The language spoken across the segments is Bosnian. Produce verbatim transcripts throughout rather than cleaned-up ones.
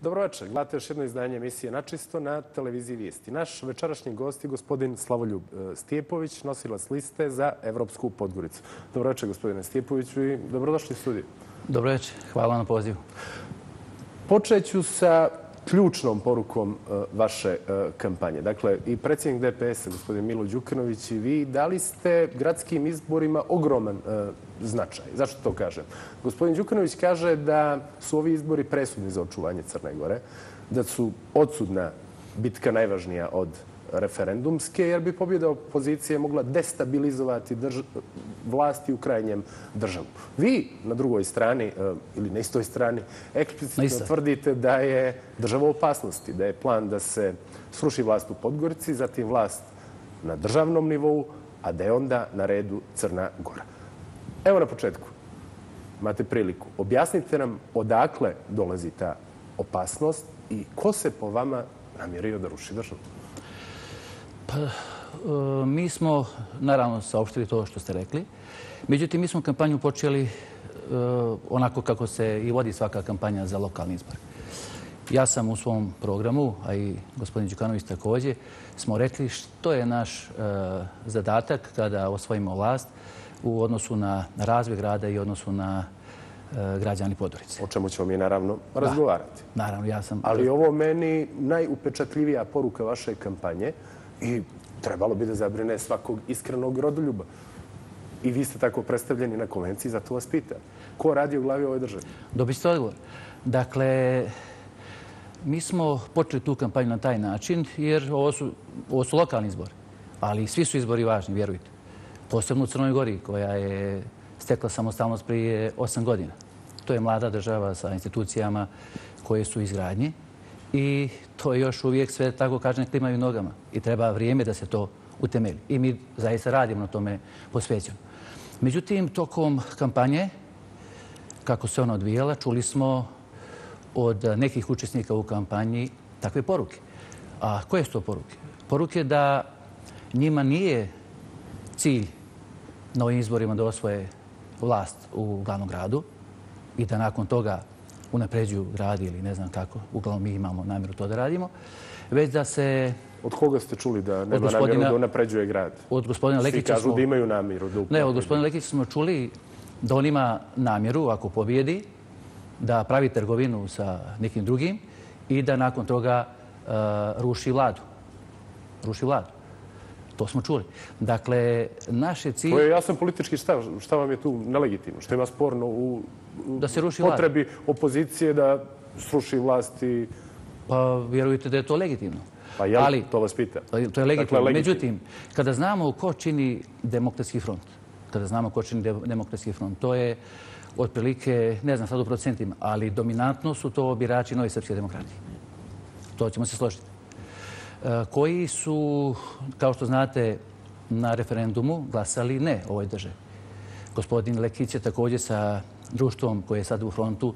Dobro večer. Gledate još jedno izdanje emisije Načisto na televiziji Vijesti. Naš večerašnji gost je gospodin Slavoljub Stijepović, nosilac liste za Evropsku Podgoricu. Dobro večer, gospodine Stijepoviću, i dobrodošli u studiju. Dobro večer. Hvala na pozivu. Počet ću sa ključnom porukom vaše kampanje. Dakle, i predsjednik D P S-a, gospodin Milo Đukanović, i vi dali ste gradskim izborima ogroman značaj. Zašto to kažem? Gospodin Đukanović kaže da su ovi izbori presudni za očuvanje Crne Gore, da su odsudna bitka najvažnija od referendumske, jer bi pobjeda opozicije mogla destabilizovati vlasti u krajnjem državu. Vi na drugoj strani, ili na istoj strani, eksplicitno tvrdite da je država u opasnosti, da je plan da se sruši vlast u Podgorici, zatim vlast na državnom nivou, a da je onda na redu Crna Gora. Evo na početku, imate priliku. Objasnite nam odakle dolazi ta opasnost i ko se po vama namjerio da ruši državu? Pa, mi smo, naravno, saopštili to što ste rekli. Međutim, mi smo kampanju počeli onako kako se i vodi svaka kampanja za lokalni izbor. Ja sam u svom programu, a i gospodin Đukanović također, smo rekli što je naš zadatak kada osvojimo vlast u odnosu na razvoj grada i odnosu na građani Podgorice. O čemu ćemo mi naravno razgovarati. Naravno, ja sam... Ali ovo meni najupečatljivija poruka vaše kampanje i trebalo bi da zabrine svakog iskrenog rodoljuba. I vi ste tako predstavljeni na konvenciji, zato vas pitam. Ko radi u glavi ove države? Dobit ste odgovor. Dakle, mi smo počeli tu kampanju na taj način jer ovo su, ovo su lokalni izbori. Ali svi su izbori važni, vjerujte. Posebno u Crnoj Gori, koja je stekla samostalnost prije osam godina. To je mlada država sa institucijama koje su izgradnje. I to je još uvijek sve, tako kažem, klimaju nogama. I treba vrijeme da se to utemelji. I mi zaista radimo na tome posvećeno. Međutim, tokom kampanje, kako se ona odvijala, čuli smo od nekih učesnika u kampanji takve poruke. A koje su to poruke? Poruke da njima nije cilj na ovim izborima da osvoje vlast u glavnom gradu i da nakon toga unapređuju grad ili ne znam kako, uglavnom mi imamo namjeru to da radimo, već da se... Od koga ste čuli da nema namjeru da unapređuje grad? Od gospodina Lekića smo... Svi kažu da imaju namjeru da unapređuju. Ne, od gospodina Lekića smo čuli da on ima namjeru, ako pobjedi, da pravi trgovinu sa nekim drugim i da nakon toga ruši vladu. Ruši vladu. To smo čuli. Dakle, naš je cilj... To je jasan politički stav. Šta vam je tu nelegitimno? Što ima sporno u potrebi opozicije da sruši vlast i... Pa vjerujte da je to legitimno. Pa ja to vas pitam. To je legitimno. Međutim, kada znamo ko čini Demokratski front, kada znamo ko čini Demokratski front, to je otprilike, ne znam sad u procentima, ali dominantno su to birači Nove srpske demokratije. To ćemo se složiti. Koji su, kao što znate, na referendumu glasali ne ovoj državi. Gospodin Lekić je također sa društvom koje je sad u frontu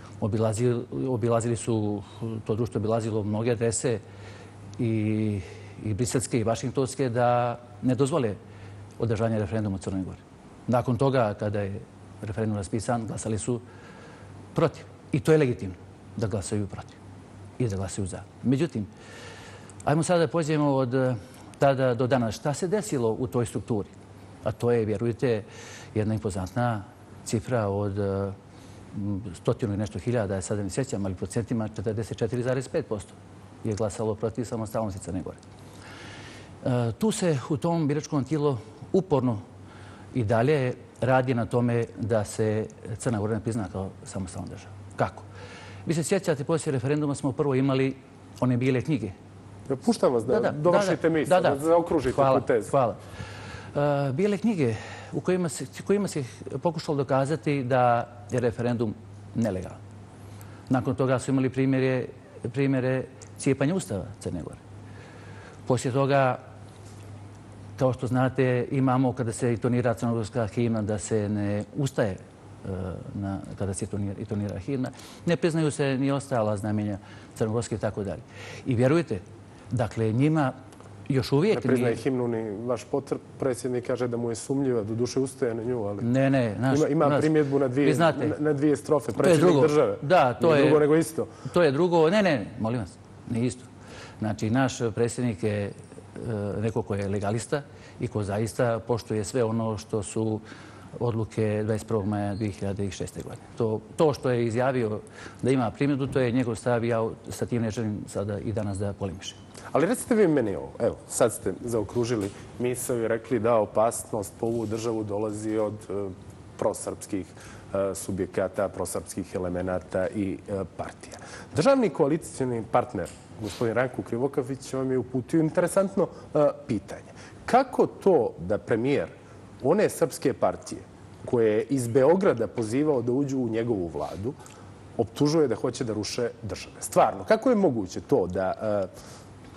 obilazili su, to društvo obilazilo mnoge adrese i briselske i vašingtonske da ne dozvole održanje referenduma u Crnoj Gori. Nakon toga, kada je referendum raspisan, glasali su protiv. I to je legitimno da glasaju protiv i da glasaju za. Međutim, ajmo sada da pođemo od tada do danas. Šta se desilo u toj strukturi? A to je, vjerujte, jedna impozantna cifra od stotinu i nešto hiljada, ja sada ne sjećam, ali procentima četrdeset četiri zarez pet posto je glasalo protiv samostalnosti Crne Gore. Tu se u tom biračkom tijelu uporno i dalje radi na tome da se Crna Gora ne prizna kao samostalna država. Kako? Vi se sjećate, poslije referenduma smo prvo imali one bijele knjige. Puštam vas da dovršite misle, da zaokružite tu tezu. Hvala. Bijele knjige u kojima se pokušalo dokazati da je referendum nelegalan. Nakon toga su imali primjere cijepanja ustava Crne Gore. Poslije toga, kao što znate, imamo kada se intonira crnogorska himna da se ne ustaje kada se intonira himna. Ne priznaju se ni ostala znamenja crnogorske i tako dalje. I vjerujte, dakle, njima Još uvijek ne priznaje nije. himnu ni vaš predsjednik kaže da mu je sumnjiva, do duše ustaje na nju, ali Ne, ne. Naš, ima, ima naš, primjedbu na dvije, znate, na, na dvije strofe. to je Predsjednik drugo. države. Da, to Nije je drugo nego isto. To je drugo. Ne, ne, molim vas, nije isto. Znači, naš predsjednik je e, neko ko je legalista i ko zaista poštuje sve ono što su odluke dvadeset prvog maja dvije hiljade šeste. godine. To, to što je izjavio da ima primjedbu, to je njegov stav i ja sa tim ne želim sada i danas da polemišem. Ali recite vi meni ovo. Evo, sad ste zaokružili misao i rekli da opasnost po ovu državu dolazi od e, prosrpskih e, subjekata, prosrpskih elemenata i e, partija. Državni koalicioni partner, gospodin Ranko Krivokapić, vam je uputio interesantno e, pitanje. Kako to da premijer one srpske partije koje je iz Beograda pozivao da uđu u njegovu vladu, optužuje da hoće da ruše države? Stvarno, kako je moguće to da e,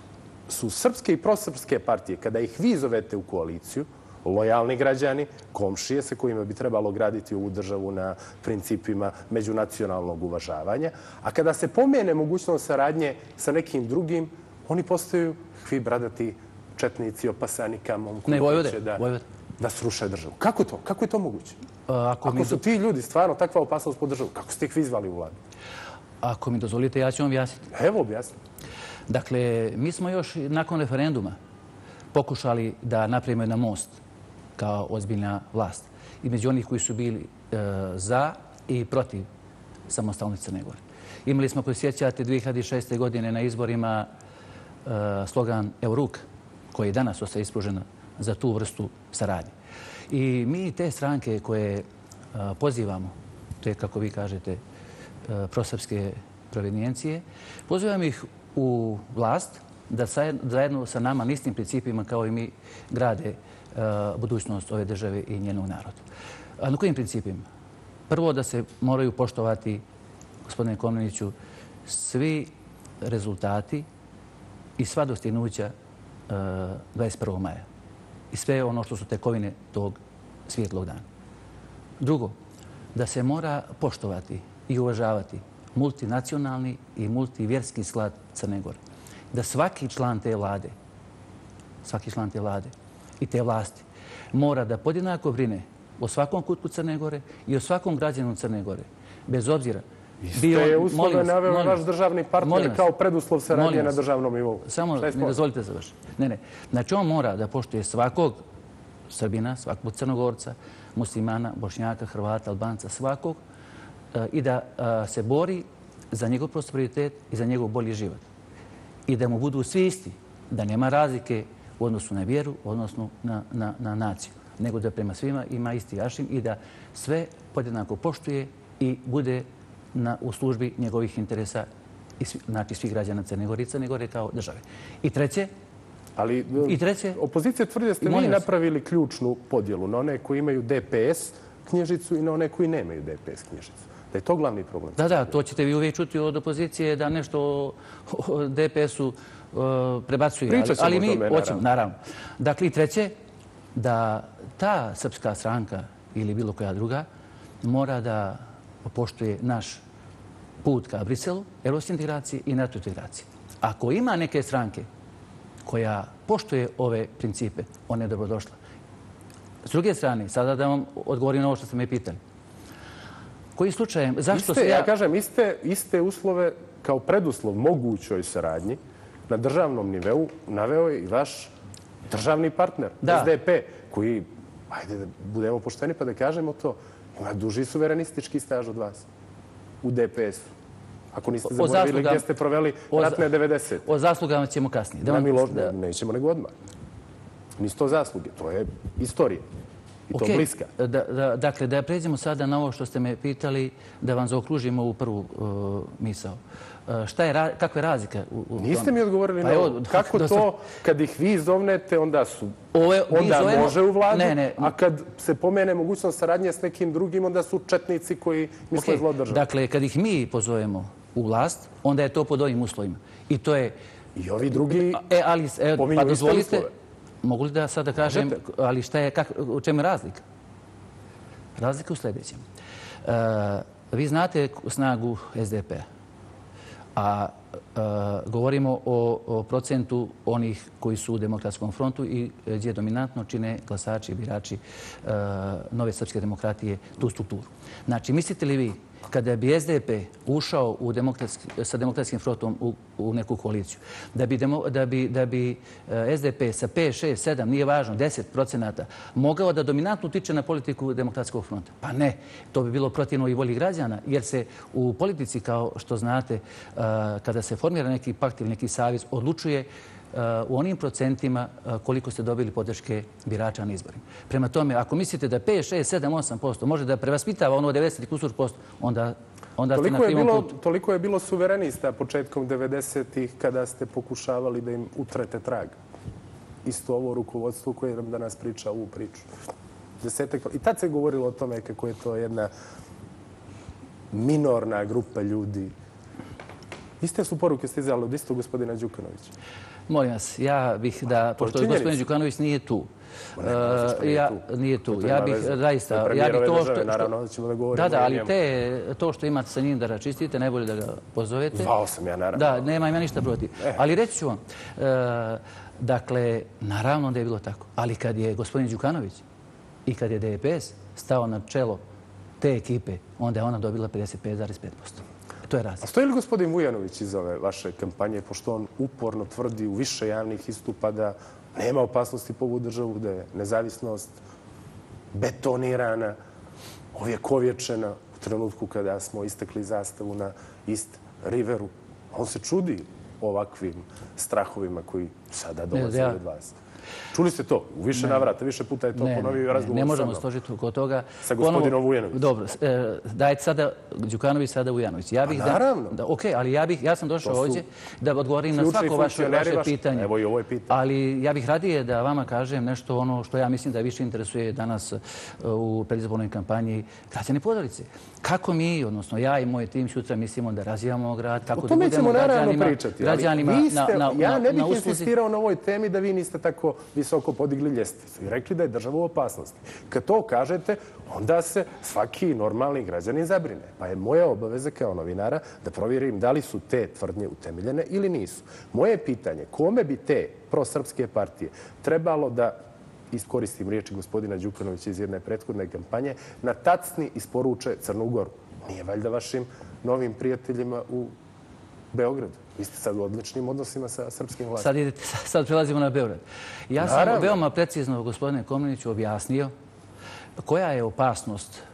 su srpske i prosrpske partije, kada ih vi zovete u koaliciju, lojalni građani, komšije sa kojima bi trebalo graditi ovu državu na principima međunacionalnog uvažavanja, a kada se pomene mogućnost saradnje sa nekim drugim, oni postaju hvi bradati četnici opasani kamom koji hoće da, da sruše državu. Kako to? Kako je to moguće? Ako, Ako su ti ljudi stvarno takva opasnost po državu, kako ste ih vi zvali u vladu? Ako mi dozvolite, ja ću vam objasniti. Evo objasniti. Dakle, mi smo još nakon referenduma pokušali da napravimo jedan most kao ozbiljna vlast između onih koji su bili e, za i protiv samostalnosti Crne Gore. Imali smo, ako se sjećate, dvije hiljade šeste. godine na izborima e, slogan Euruk, koji je danas ostaje ispružen za tu vrstu saradnje. I mi te stranke koje e, pozivamo, te, kako vi kažete, e, prosrpske provenijencije, pozivamo ih u vlast da zajedno sa nama na istim principima kao i mi grade uh, budućnost ove države i njenog naroda. A na kojim principima? Prvo da se moraju poštovati, gospodine Komneniću, svi rezultati i sva dostignuća uh, dvadeset prvog maja. I sve ono što su tekovine tog svijetlog dana. Drugo, da se mora poštovati i uvažavati multinacionalni i multivjerski sklad Crne Gore. Da svaki član te vlade, svaki član te vlade i te vlasti mora da podjednako brine o svakom kutku Crne Gore i o svakom građanu Crne Gore. Bez obzira. Iste je uslove naveo naš državni partner kao preduslov saradnje na državnom nivou. Samo mi dozvolite završiti. Ne, ne. Znači on mora da poštuje svakog Srbina, svakog Crnogorca, muslimana, Bošnjaka, Hrvata, Albanca, svakog i da se bori za njegov prosperitet i za njegov bolji život. I da mu budu svi isti, da nema razlike u odnosu na vjeru, odnosno na, na, na naciju, nego da prema svima ima isti aršin i da sve podjednako poštuje i bude na, u službi njegovih interesa i svi, znači svih građana Crne Gore i Crne Gore kao države. I treće, Ali I treće, opozicija tvrdi da ste vi napravili ključnu podjelu na one koji imaju D P S knjižicu i na one koji nemaju D P S knjižicu. Da je to glavni problem. Da, da, to ćete vi uvijek čuti od opozicije da nešto o D P S-u uh, prebacuje. Pričat ćemo ali, ali mi o tome, hoćemo, naravno. Dakle, i treće, da ta srpska stranka ili bilo koja druga mora da poštuje naš put ka Briselu, evropske integracije i NATO integracije. Ako ima neke stranke koja poštuje ove principe, ona je dobrodošla. S druge strane, sada da vam odgovorim na ovo što ste me pitali. Koji slučajem, zašto iste, se ja... Ja kažem, iste, iste uslove kao preduslov mogućoj saradnji na državnom nivou naveo je i vaš državni partner, da. S D P, koji, ajde da budemo pošteni pa da kažemo to, ima duži suverenistički staž od vas u D P S-u. Ako niste zaboravili gdje ste proveli ratne devedesete. O zaslugama ćemo kasnije. Da, mi ložno, da. Nećemo nego odmah. Nisu to zasluge, to je istorija. I to okay. bliska. Da, da, dakle, da pređemo sada na ovo što ste me pitali, da vam zaokružimo ovu prvu uh, misao. Uh, šta je, kakva je razlika u, u Niste tom? mi odgovorili pa na ovo. Kako to, to kad ih vi zovnete, onda su Ove, onda zovemo, može u vladu, ne, ne. A kad se pomene mogućnost saradnje s nekim drugim, onda su četnici koji misle okay. zlo državu. Dakle, kad ih mi pozovemo u vlast, onda je to pod ovim uslovima. I to je... I ovi drugi e, ali, e, pominju pa iste uslove. Mogu li da sada kažem, ali šta je, kak, u čemu je razlika? Razlika u sljedećem. E, vi znate snagu S D P-a, a govorimo o, o procentu onih koji su u Demokratskom frontu i gdje dominantno čine glasači i birači uh, Nove srpske demokratije tu strukturu. Znači, mislite li vi kada bi S D P ušao u demokratski, sa Demokratskim frontom u, u neku koaliciju, da bi, demo, da bi, da bi S D P sa pet, šest, sedam, nije važno, deset procenata, mogao da dominantno utiče na politiku Demokratskog fronta? Pa ne. To bi bilo protivno i volji građana, jer se u politici, kao što znate, kada se formira neki pakt ili neki savez, odlučuje u onim procentima koliko ste dobili podrške birača na izborima. Prema tome, ako mislite da pet, šest, sedam, osam posto može da prevaspitava ono devedeset kusur posto, onda, onda ste na krivom putu. Toliko je bilo suverenista početkom devedesetih kada ste pokušavali da im utrete trag. Isto ovo rukovodstvo koje nam danas priča ovu priču. Desetak... I tad se govorilo o tome kako je to jedna minorna grupa ljudi. Iste su poruke stizale od istog gospodina Đukanovića. Molim vas, ja bih da, pošto je gospodin Đukanović nije tu, ja, nije tu, ja bih zaista, ja bih to što... Naravno, da ćemo da govorimo. Da, da, ali te, to što imate sa njim da račistite, najbolje da ga pozovete. Zvao sam ja, naravno. Da, nema ima ništa protiv. Ali reći ću vam, dakle, naravno da je bilo tako. Ali kad je gospodin Đukanović i kad je D P S stao na čelo te ekipe, onda je ona dobila pedeset pet zarez pet posto. To je razlika. A stoji li gospodin Vujanović iz ove vaše kampanje, pošto on uporno tvrdi u više javnih istupa da nema opasnosti po ovu državu, da je nezavisnost betonirana, ovjekovječena u trenutku kada smo istekli zastavu na East Riveru. On se čudi ovakvim strahovima koji sada dolaze od vas. Čuli ste to? U više navrata, više puta je to ponovio i razgovor sa mnom. Ne možemo složiti oko toga. Sa gospodinom Vujanovićem. Dobro, dajte sada Đukanović, sada Vujanović. Pa naravno. Ok, ali ja sam došao ovdje da odgovorim na svako vaše pitanje. Evo i ovo je pitanje. Ali ja bih radije da vama kažem nešto ono što ja mislim da više interesuje danas u predizbornoj kampanji građane Podgorice. Kako mi, odnosno ja i moj tim sutra mislimo da razvijamo grad, kako da budemo građanima na usluzi. Ja ne bih insistirao na ovoj temi da vi niste tako visoko podigli ljestvicu i rekli da je država u opasnosti. Kad to kažete, onda se svaki normalni građanin zabrine. Pa je moja obaveza kao novinara da provjerim da li su te tvrdnje utemeljene ili nisu. Moje pitanje, kome bi te prosrpske partije trebalo da, iskoristim riječi gospodina Đukanovića iz jedne prethodne kampanje, na tacni isporuče Crnu Goru? Nije valjda vašim novim prijateljima u Beogradu? Vi ste sad u odličnim odnosima sa srpskim vlastima. Sad, idete, sad prelazimo na Beograd. Ja sam Naravno. veoma precizno, gospodine Komneniću, objasnio koja je opasnost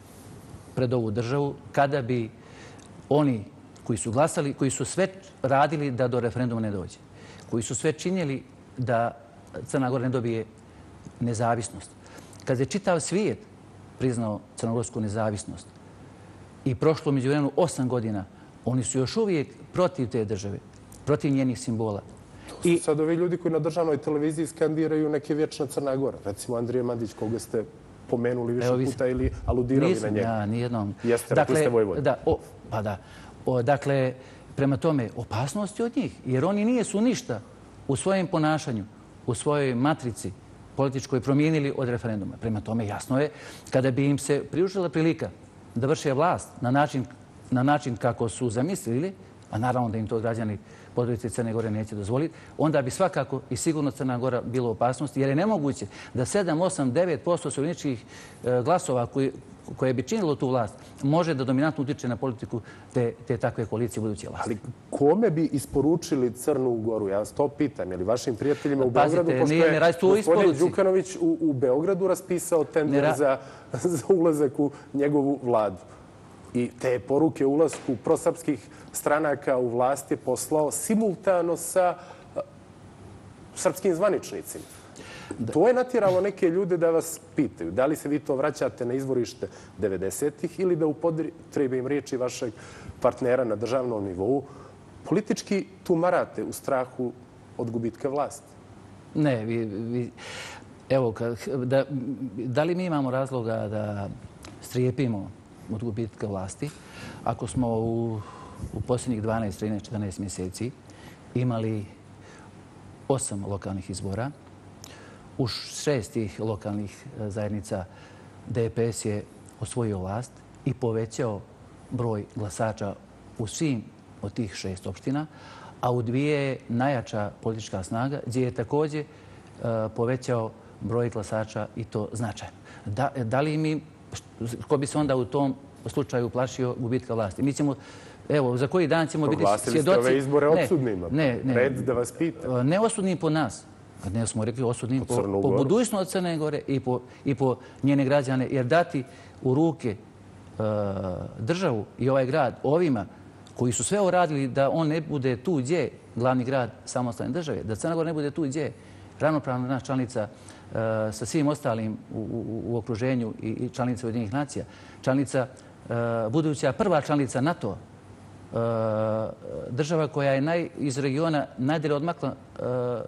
pred ovu državu kada bi oni koji su glasali, koji su sve radili da do referenduma ne dođe, koji su sve činjeli da Crna Gora ne dobije nezavisnost. Kad je čitav svijet priznao crnogorsku nezavisnost i prošlo među vremenu osam godina, oni su još uvijek protiv te države, protiv njenih simbola. To su sad ovi ljudi koji na državnoj televiziji skandiraju neke vječna Crna Gora. Recimo Andrija Mandić, koga ste pomenuli više puta ili aludirali na njega. Nisam ja, nijednom. Jeste, rekli ste Vojvodin. Da, o, pa da. O, dakle, prema tome, opasnosti od njih, jer oni nijesu ništa u svojem ponašanju, u svojoj matrici političkoj promijenili od referenduma. Prema tome, jasno je, kada bi im se priužila prilika da vrše vlast na način na način kako su zamislili, a naravno da im to građani Podgorice i Crne Gore neće dozvoliti, onda bi svakako i sigurno Crna Gora bilo u opasnosti, jer je nemoguće da sedam, osam, devet posto suvereničkih glasova koji, koje bi činilo tu vlast može da dominantno utiče na politiku te, te takve koalicije buduće vlasti. Ali kome bi isporučili Crnu Goru? Ja vas to pitam. Je li vašim prijateljima u Beogradu, pošto je gospodin Đukanović u, u Beogradu raspisao tender ra... za, za ulazak u njegovu vladu? I te poruke o ulasku prosrpskih stranaka u vlast je poslao simultano sa srpskim zvaničnicima. To je natjeralo neke ljude da vas pitaju da li se vi to vraćate na izvorište devedesetih ili da upotrebim riječi vašeg partnera na državnom nivou politički tumarate u strahu od gubitka vlasti. Ne, vi, vi, evo, da, da li mi imamo razloga da strijepimo od gubitka vlasti ako smo u, u posljednjih dvanaest, trinaest, četrnaest mjeseci imali osam lokalnih izbora. U šest tih lokalnih zajednica D P S je osvojio vlast i povećao broj glasača u svim od tih šest opština, a u dvije je najjača politička snaga, gdje je također povećao broj glasača i to značajno. Da, da li mi, ko bi se onda u tom slučaju plašio gubitka vlasti? Mi ćemo, evo, za koji dan ćemo biti svjedoci... Proglasili ste ove izbore odsudnima. Ne, ne. Red da vas pita. Ne osudnim po nas. Ne smo rekli osudnim po, po, po budućnost od Crne Gore i po, i po njene građane. Jer dati u ruke uh, državu i ovaj grad ovima koji su sve uradili da on ne bude tu gdje glavni grad samostalne države, da Crna Gora ne bude tu gdje ravnopravna naša članica uh, sa svim ostalim u, u, u okruženju i, i članica Ujedinjenih nacija, članica, uh, buduća prva članica NATO, uh, država koja je naj, iz regiona najdalje odmakla uh,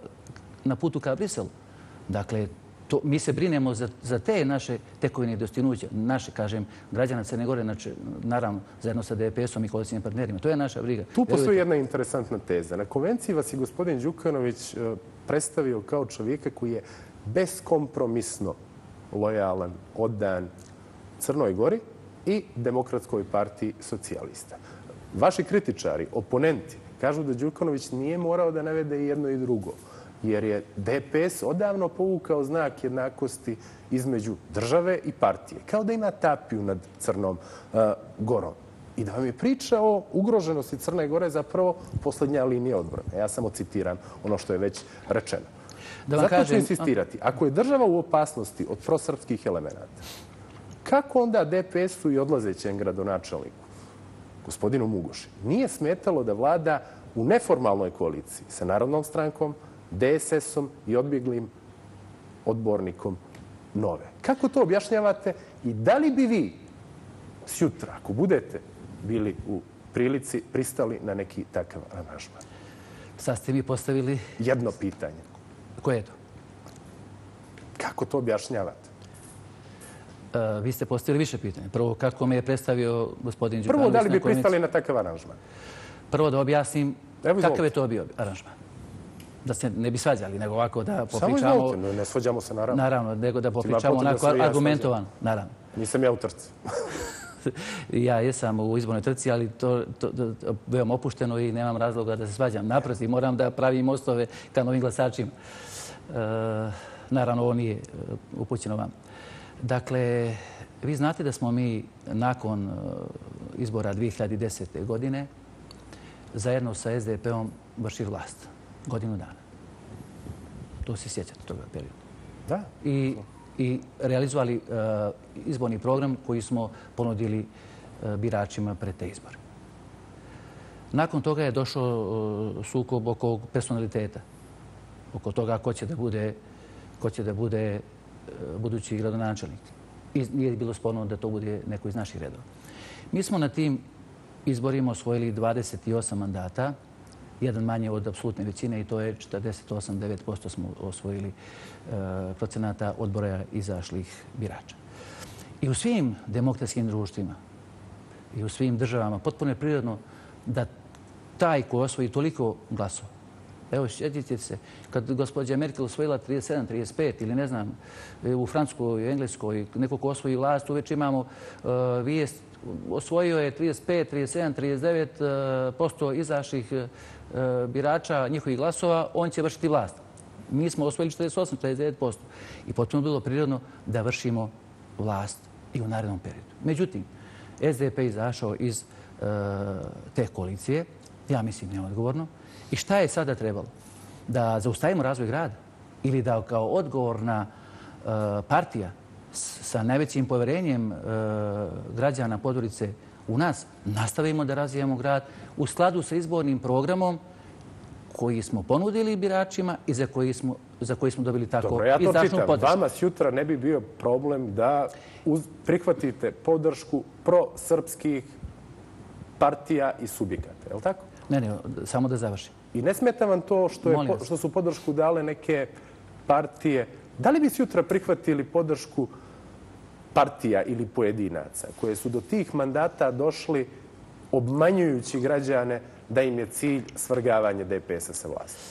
na putu ka Briselu. Dakle, to, mi se brinemo za, za te naše tekovine i dostignuća, naše, kažem, građana Crne Gore, znači, naravno, zajedno sa D P S-om i koalicijnim partnerima. To je naša briga. Tu postoji jedna interesantna teza. Na konvenciji vas je gospodin Đukanović predstavio kao čovjeka koji je beskompromisno lojalan, oddan Crnoj Gori i Demokratskoj partiji socijalista. Vaši kritičari, oponenti, kažu da Đukanović nije morao da navede i jedno i drugo, jer je D P S odavno povukao znak jednakosti između države i partije, kao da ima tapiju nad Crnom uh, Gorom. I da vam je priča o ugroženosti Crne Gore zapravo posljednja linija odbrane. Ja samo citiram ono što je već rečeno. Da vam Zato kažem... ću insistirati. Ako je država u opasnosti od prosrpskih elemenata, kako onda D P S-u i odlazećem gradonačelniku, gospodinu Mugoši, nije smetalo da vlada u neformalnoj koaliciji sa Narodnom strankom, D S S-om i odbjeglim odbornikom Nove? Kako to objašnjavate i da li bi vi sjutra, ako budete bili u prilici, pristali na neki takav aranžman? Sad ste mi postavili... Jedno pitanje. Koje je to? Kako to objašnjavate? Uh, vi ste postavili više pitanja. Prvo, kako me je predstavio gospodin Đukanović? Prvo, da li bi pristali na takav aranžman? Prvo da objasnim kakav je to bio aranžman. Da se ne bi svađali, nego ovako da popričamo... Samo izvolite, ne svađamo se, naravno. Naravno, nego da popričamo onako argumentovan, naravno. Nisam ja u trci. Ja jesam u izbornoj trci, ali to, to, to, to veoma opušteno i nemam razloga da se svađam. Naprotiv, moram da pravim mostove ka novim glasačima. E, naravno, ovo nije upućeno vam. Dakle, vi znate da smo mi nakon izbora dvije hiljade desete. godine zajedno sa S D P-om vršili vlast. Godinu dana. To se sjećate toga perioda. Da. I, i realizovali uh, izborni program koji smo ponudili uh, biračima pred te izbore. Nakon toga je došao uh, sukob oko personaliteta. Oko toga ko će da bude, ko će da bude uh, budući gradonačelnik. I nije bilo sporno da to bude neko iz naših redova. Mi smo na tim izborima osvojili dvadeset osam mandata, jedan manje od apsolutne većine i to je četrdeset osam zarez devet posto smo osvojili e, procenata od broja izašlih birača. I u svim demokratskim društvima i u svim državama potpuno je prirodno da taj ko osvoji toliko glasova. Evo, sjetite se, kad gospođa Merkel osvojila trideset sedam trideset pet ili ne znam, u Francuskoj, u Engleskoj, neko ko osvoji vlast, uveć imamo uh, vijest, osvojio je trideset pet, trideset sedam, trideset devet posto izašlih birača njihovih glasova, on će vršiti vlast. Mi smo osvojili četrdeset osam, četrdeset devet posto. I potpuno bilo prirodno da vršimo vlast i u narednom periodu. Međutim, S D P izašao iz uh, te koalicije, ja mislim neodgovorno. I šta je sada trebalo? Da zaustavimo razvoj grada? Ili da kao odgovorna uh, partija sa najvećim povjerenjem uh, građana Podgorice u nas nastavimo da razvijamo grad u skladu sa izbornim programom koji smo ponudili biračima i za koji smo, za koji smo dobili tako Dobro, ja to čitam. Vama sjutra ne bi bio problem da uz, prihvatite podršku prosrpskih partija i subjekata. Je li tako? Ne, ne, samo da završim. I ne smeta vam to što, je, što su podršku dale neke partije. Da li bi sjutra prihvatili podršku partija ili pojedinaca koje su do tih mandata došli obmanjujući građane da im je cilj svrgavanje D P S-a sa vlasti?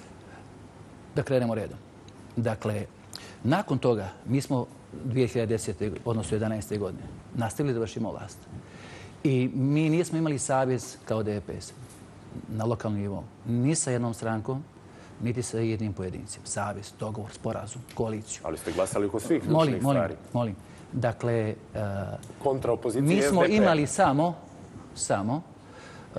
Da krenemo redom. Dakle, nakon toga mi smo dvije hiljade desete. odnosno jedanaeste. godine nastavili da vršimo vlast. I mi nismo imali savez kao D P S. na lokalnom nivou. Ni sa jednom strankom, niti sa jednim pojedincem. Savez, dogovor, sporazum, koaliciju. Ali ste glasali oko svih Molim, ključnih molim, stvari. molim. Dakle, Kontra opozicije mi smo S D P. imali samo, samo uh,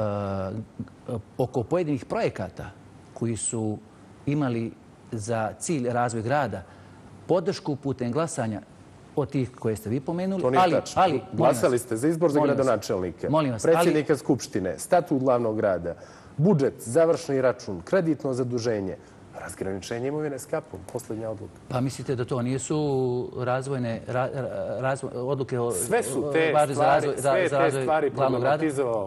oko pojedinih projekata koji su imali za cilj razvoj grada podršku putem glasanja od tih koje ste vi pomenuli. To nije ali, tačno. ali, Glasali ste za izbor za molim vas. gradonačelnike, Molim vas, predsjednika ali- Skupštine, statut glavnog grada, budžet, završni račun, kreditno zaduženje, razgraničenje imovine s kapom, posljednja odluka. Pa mislite da to nisu razvojne ra, ra- razvoj, odluke o, Sve su te važne za stvari, razvoj, sve za te razvoj stvari glavnog grada? problematizovala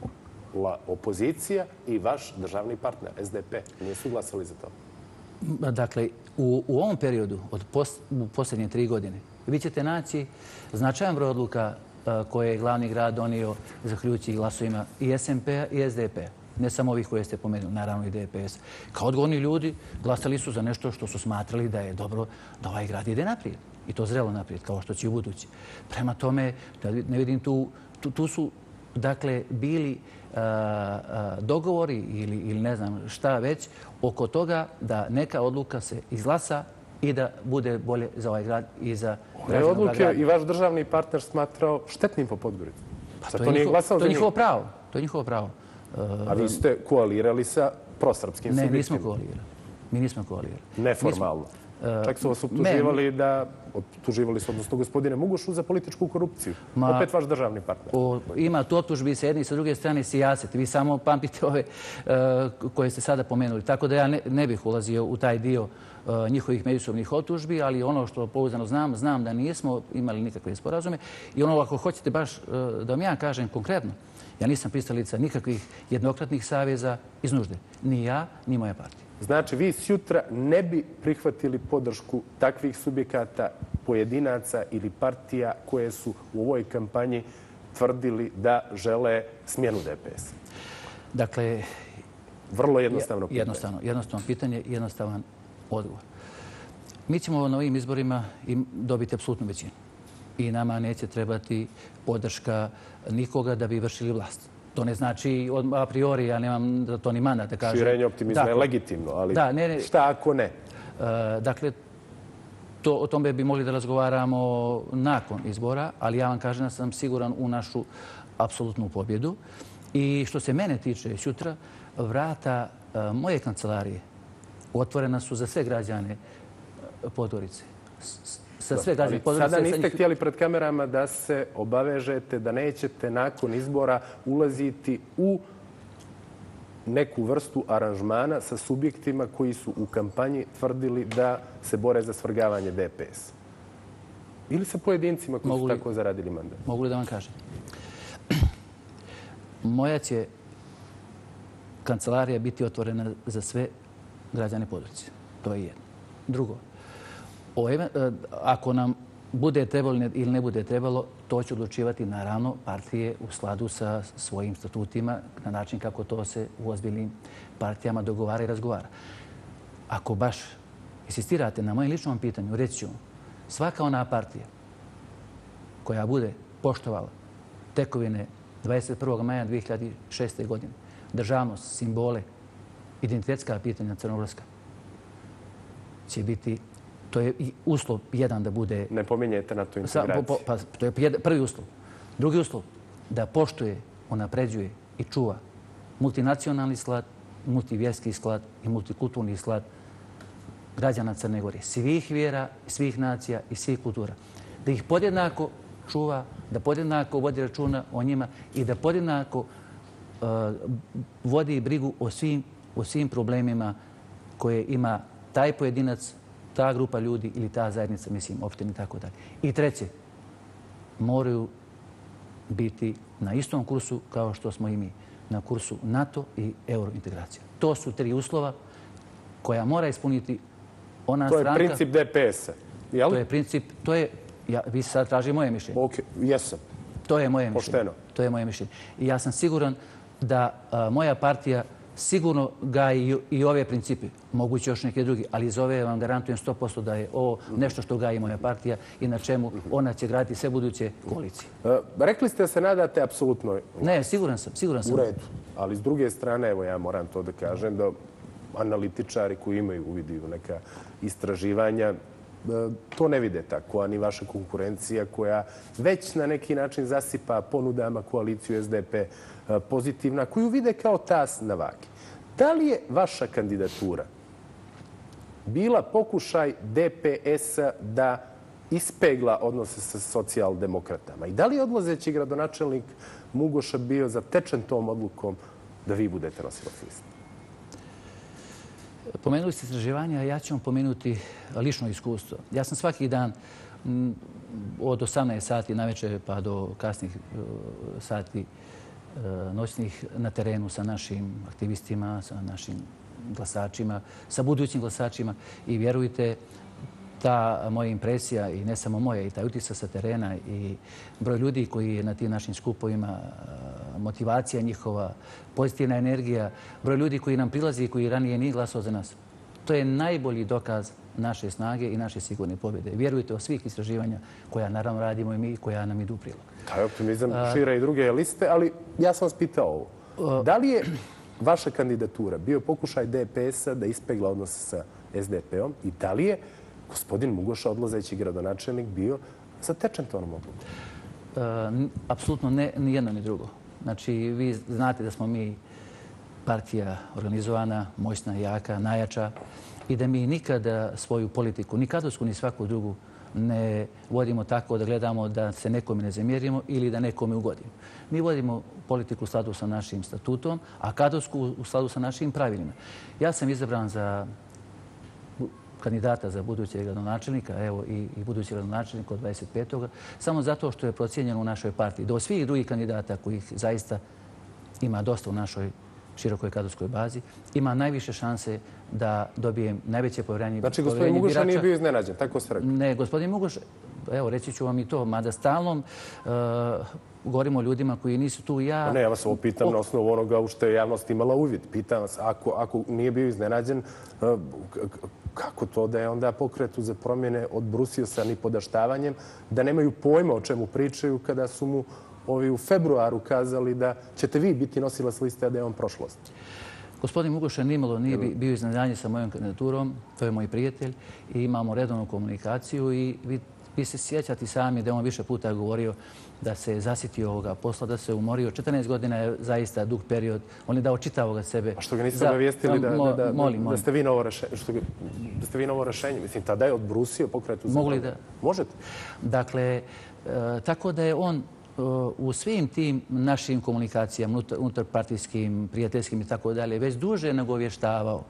opozicija i vaš državni partner, S D P. Nisu glasali za to. Dakle, u, u ovom periodu, od pos, u posljednje tri godine, vi ćete naći značajan broj odluka a, koje je glavni grad donio zahvaljujući glasovima i S M P-a i S D P-a. Ne samo ovih koje ste pomenuli, naravno i D P S. Kao odgovorni ljudi glasali su za nešto što su smatrali da je dobro da ovaj grad ide naprijed. I to zrelo naprijed, kao što će u budući. Prema tome, da ne vidim tu, tu, tu su dakle bili a, a, dogovori ili, ili ne znam šta već oko toga da neka odluka se izglasa i da bude bolje za ovaj grad i za Ove građane ovog odluke grada. i vaš državni partner smatrao štetnim po Podgoricu. Pa Zato to je nije njihovo, glasao to za je njihovo njih. pravo. To je njihovo pravo. A vi ste koalirali sa prosrpskim Ne, subjektima. nismo koalirali. Mi nismo koalirali. Neformalno. Čak su vas optuživali da, optuživali su, odnosno gospodine Mugušu, za političku korupciju. Ma- Opet vaš državni partner. O, ima tu optužbi sa jedne i sa druge strane sijaset. Vi samo pamtite ove e, koje ste sada pomenuli. Tako da ja ne, ne bih ulazio u taj dio e, njihovih međusobnih optužbi, ali ono što pouzdano znam, znam da nismo imali nikakve sporazume. I ono, ako hoćete baš e, da vam ja kažem konkretno, ja nisam pristalica nikakvih jednokratnih saveza iz nužde. Ni ja, ni moja partija. Znači, vi sjutra ne bi prihvatili podršku takvih subjekata, pojedinaca ili partija koje su u ovoj kampanji tvrdili da žele smjenu D P S. Dakle, Vrlo jednostavno pitanje. jednostavno, jednostavno pitanje, jednostavan odgovor. Mi ćemo na ovim izborima im dobiti apsolutnu većinu. I nama neće trebati podrška nikoga da bi vršili vlast. To ne znači od, a priori, ja nemam da to ni mandat da kažem. Širenje optimizma je Dakle, legitimno, ali Da, ne, ne. šta ako ne? e, dakle, to, o tome bi mogli da razgovaramo nakon izbora, ali ja vam kažem da sam siguran u našu apsolutnu pobjedu. I što se mene tiče, sutra vrata e, moje kancelarije otvorena su za sve građane e, Podgorice. S- Sa sve građane Ali Podgorice. sada sa niste njih- htjeli pred kamerama da se obavežete da nećete nakon izbora ulaziti u neku vrstu aranžmana sa subjektima koji su u kampanji tvrdili da se bore za svrgavanje D P S. Ili sa pojedincima koji Mogu su li- tako zaradili mandat. Mogu li da vam kažem? Moja će kancelarija biti otvorena za sve građane Podgorice. To je jedno. Drugo, o, eve- e, ako nam bude trebalo ne- ili ne bude trebalo, to će odlučivati naravno partije u skladu sa svojim statutima na način kako to se u ozbiljnim partijama dogovara i razgovara. Ako baš insistirate na mojem ličnom pitanju, reći ću vam, svaka ona partija koja bude poštovala tekovine dvadeset prvog maja dvije hiljade šeste. godine, državnost, simbole, identitetska pitanja crnogorska, će biti, to je i uslov jedan da bude, Ne pominjete na to sa, po, integraciju. po, pa, to je jed- prvi uslov. Drugi uslov, da poštuje, unapređuje i čuva multinacionalni sklad, multivjerski sklad i multikulturni sklad građana Crne Gore, svih vjera, svih nacija i svih kultura. Da ih podjednako čuva, da podjednako vodi računa o njima i da podjednako uh, vodi brigu o svim, o svim problemima koje ima taj pojedinac, ta grupa ljudi ili ta zajednica, mislim, opštine i tako dalje. I treće, moraju biti na istom kursu kao što smo i mi, na kursu NATO i eurointegracija. To su tri uslova koja mora ispuniti ona To je stranka. princip D P S-a. Jel? To je princip, to je, ja, vi sad traži moje mišljenje. Ok, jesam. To je moje mišljenje. Pošteno. To je moje mišljenje. I ja sam siguran da a, moja partija sigurno gaji i, i ove principe, moguće još neke drugi, ali iz ove vam garantujem sto posto da je ovo nešto što gaji moja partija i na čemu ona će graditi sve buduće koalicije. E, rekli ste da se nadate apsolutnoj Ne, siguran sam, siguran sam. u redu. Ali s druge strane, evo ja moram to da kažem, da analitičari koji imaju uvidi u neka istraživanja to ne vide tako, a ni vaša konkurencija koja već na neki način zasipa ponudama koaliciju S D P pozitivna, koju vide kao tas na vagi. Da li je vaša kandidatura bila pokušaj D P S-a da ispegla odnose sa socijaldemokratama? I da li je odlazeći gradonačelnik Mugoša bio zatečen tom odlukom da vi budete nosilac liste? Pomenuli ste istraživanja, a ja ću vam pomenuti lično iskustvo. Ja sam svaki dan od osamnaest sati naveče pa do kasnih sati noćnih na terenu sa našim aktivistima, sa našim glasačima, sa budućim glasačima i vjerujte, ta moja impresija i ne samo moja, i taj utisak sa terena i broj ljudi koji je na tim našim skupovima, motivacija njihova, pozitivna energija, broj ljudi koji nam prilazi i koji ranije nije glasao za nas. To je najbolji dokaz naše snage i naše sigurne pobjede. Vjerujte o svih istraživanja koja naravno radimo i mi, koja nam idu u prilog. Taj optimizam šira i druge liste, ali ja sam vas pitao ovo. Da li je vaša kandidatura bio pokušaj D P S-a da ispegla odnose sa S D P-om i da li je gospodin Mugoša, odlazeći gradonačelnik, bio zatečen tom odlukom? Apsolutno ni jedno ni drugo. Znači, vi znate da smo mi partija organizovana, moćna, jaka, najjača i da mi nikada svoju politiku, ni kadrovsku, ni svaku drugu, ne vodimo tako da gledamo da se nekome ne zamjerimo ili da nekome ugodimo. Mi vodimo politiku u skladu sa našim statutom, a kadrovsku u skladu sa našim pravilima. Ja sam izabran za kandidata za budućeg gradonačelnika, evo i budući gradonačelnik od dvadeset petog samo zato što je procijenjeno u našoj partiji. Do svih drugih kandidata kojih zaista ima dosta u našoj širokoj kadrovskoj bazi, ima najviše šanse da dobijem najveće povjerenje birača. Znači, gospodin Mugoša nije bio iznenađen, tako ste rekli? Ne, gospodin Mugoša, evo, reći ću vam i to, mada stalnom govorimo o ljudima koji nisu tu. Ja Ne, ja vas ovo pitam na osnovu onoga u što je javnost imala uvid. Pitam vas, ako nije bio iznenađen, kako to da je onda pokretu za promjene odbrusio sa nipodaštavanjem, da nemaju pojma o čemu pričaju kada su mu ovi u februaru kazali da ćete vi biti nosilac liste, a da je on prošlost? Gospodin Mugoša nimalo nije bio iznenađen sa mojom kandidaturom, to je moj prijatelj i imamo redovnu komunikaciju i vi se sjećate sami da je on više puta govorio da se zasitio ovoga posla, da se umorio. četrnaest godina je zaista dug period. On je dao čitavoga sebe. A što ga niste obavijestili da ste vi novo rešenje? Mislim, tada je odbrusio pokretu za Mogli da? Možete. Dakle, tako da je on u svim tim našim komunikacijama, unutarpartijskim, prijateljskim i tako dalje, već duže nagovještavao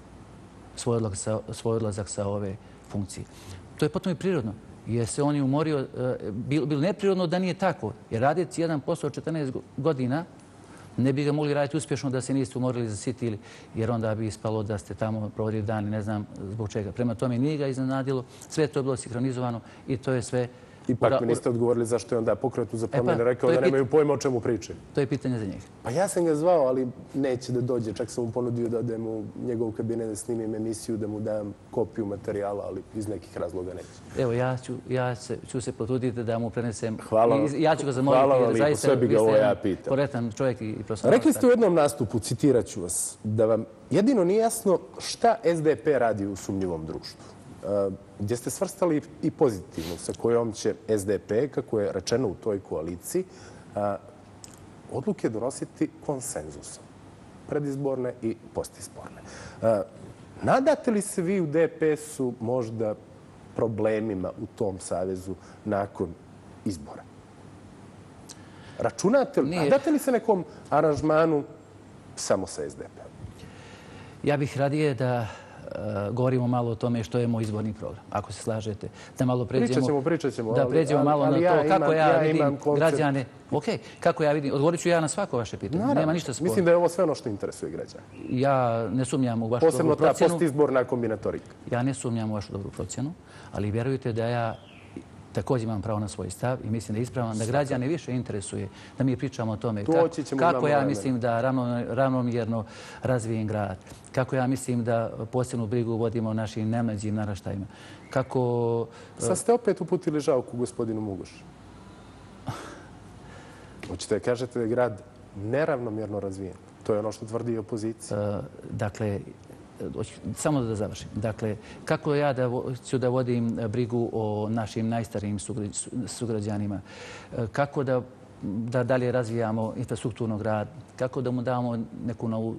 svoj odlazak sa ove funkcije. To je potom i prirodno, jer se on je umorio. Bilo neprirodno da nije tako, jer raditi jedan posao od četrnaest godina ne bi ga mogli raditi uspješno da se niste umorili, zasitili, jer onda bi ispalo da ste tamo provodili dani, ne znam zbog čega. Prema tome nije ga iznenadilo, sve to je bilo sinhronizovano i to je sve... Ipak mi niste odgovorili zašto je onda pokretu za promjene rekao da nemaju pojma o čemu pričaju. To je pitanje za njega. Pa ja sam ga zvao, ali neće da dođe. Čak sam mu ponudio da odem u njegov kabinet da snimim emisiju, da mu dam kopiju materijala, ali iz nekih razloga neće. Evo, ja ću se potruditi da mu prenesem. Hvala vam. Ja ću ga zamoliti. Hvala vam lijepo, sve bi ga ovo ja pitao. Korektan čovjek i profesionalac. Rekli ste u jednom nastupu, citirat ću vas, da vam jedino nije jasno šta S D P radi u sumnjivom društvu, gdje ste svrstali i pozitivno sa kojom će S D P, kako je rečeno u toj koaliciji, odluke donositi konsenzusom, predizborne i postizborne. Nadate li se vi u D P S-u možda problemima u tom savezu nakon izbora? Računate li, nadate li se nekom aranžmanu samo sa S D P-om? Ja bih radije da govorimo malo o tome što je moj izborni program, ako se slažete. Da malo pređemo... Pričat ćemo, pričat ćemo. Da pređemo malo na to kako ja vidim građane. Ok, kako ja vidim. Odgovorit ću ja na svako vaše pitanje. Nema ništa sporno. Mislim da je ovo sve ono što interesuje građane. Ja ne sumnjam u vašu dobru procjenu. Posebno ta postizborna kombinatorika. Ja ne sumnjam u vašu dobru procjenu, ali vjerujte da ja također imam pravo na svoj stav i mislim da je ispravan, da građane više interesuje da mi pričamo o tome kako ja mislim da ravnomjerno razvijem grad, kako ja mislim da posebnu brigu vodimo o našim najmlađim naraštajima. Kako... Sad ste opet uputili žalku gospodinu Mugošu. Hoćete da kažete da je grad neravnomjerno razvijen? To je ono što tvrdi i opozicija. Dakle, samo da završim. Dakle, kako ja da ću da vodim brigu o našim najstarijim sugrađanima, kako da da dalje razvijamo infrastrukturnog rada, kako da mu damo neku novu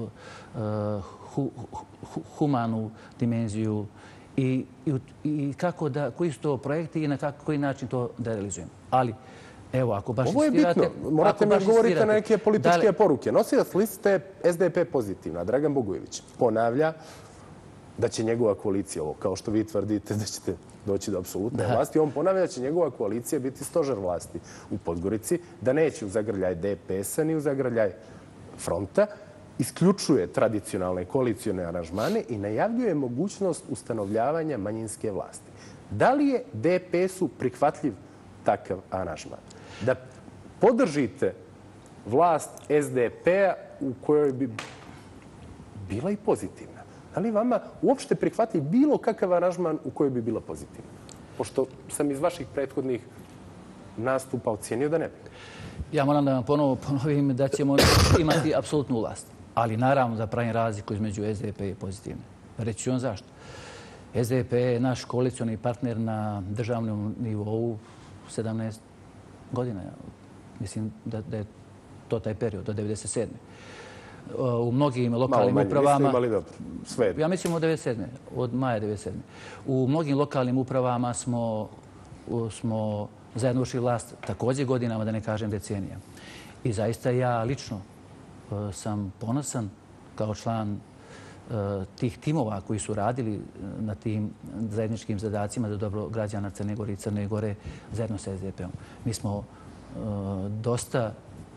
humanu dimenziju i, i, i kako da, koji su to projekti i na kako, koji način to da realizujemo. Ali, evo, ako baš ovo je insistirate... bitno. Morate mi odgovoriti na neke političke da li... poruke. Nosilac liste S D P pozitivna, Dragan Bogojević, ponavlja da će njegova koalicija, ovo, kao što vi tvrdite da ćete doći do apsolutne da. vlasti, on ponavlja da će njegova koalicija biti stožer vlasti u Podgorici, da neće u zagrljaj D P S-a ni u zagrljaj fronta, isključuje tradicionalne koalicijone aranžmane i najavljuje mogućnost ustanovljavanja manjinske vlasti. Da li je D P S-u prihvatljiv takav aranžman? Da podržite vlast S D P-a u kojoj bi bila i pozitivna. Da li vama uopšte prihvatljiv bilo kakav aranžman u kojoj bi bila pozitivna? Pošto sam iz vaših prethodnih nastupa ocenio da ne bi. Ja moram da vam ponovo ponovim da ćemo imati apsolutnu vlast. Ali naravno da pravim razliku između S D P i pozitivne. Reći ću vam zašto. S D P je naš koalicioni partner na državnom nivou sedamnaest godina. Mislim da, da je to taj period, do devedeset sedme. U mnogim lokalnim Malo upravama... Malo imali dobro. Sve. Ja mislim od devedeset sedme. Od maja devedeset sedme. U mnogim lokalnim upravama smo, smo zajedno vršili vlast također godinama, da ne kažem decenijama. I zaista ja lično sam ponosan kao član tih timova koji su radili na tim zajedničkim zadacima za dobro građana Crne Gore i Crne Gore zajedno sa S D P-om. Mi smo dosta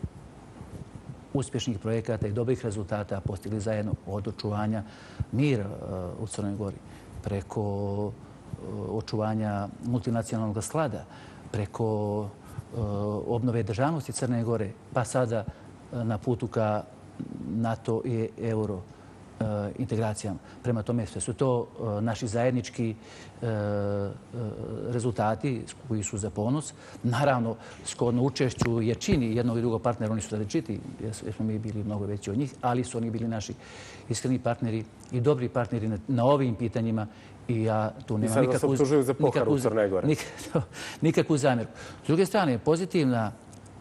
uspješnih projekata i dobrih rezultata postigli zajedno od očuvanja mira u Crnoj Gori, preko očuvanja multinacionalnog sklada, preko obnove državnosti Crne Gore, pa sada na putu ka NATO i euro integracijama. Prema tome, sve su to naši zajednički rezultati koji su za ponos. Naravno, shodno učešću je čini jednog i drugog partnera, oni su različiti, jer smo mi bili mnogo veći od njih, ali su oni bili naši iskreni partneri i dobri partneri na, na ovim pitanjima i ja tu nema nikakvu... I sad vas optužuju za poharu u Crne Gore. Nikakvu zamjeru. S druge strane, pozitivna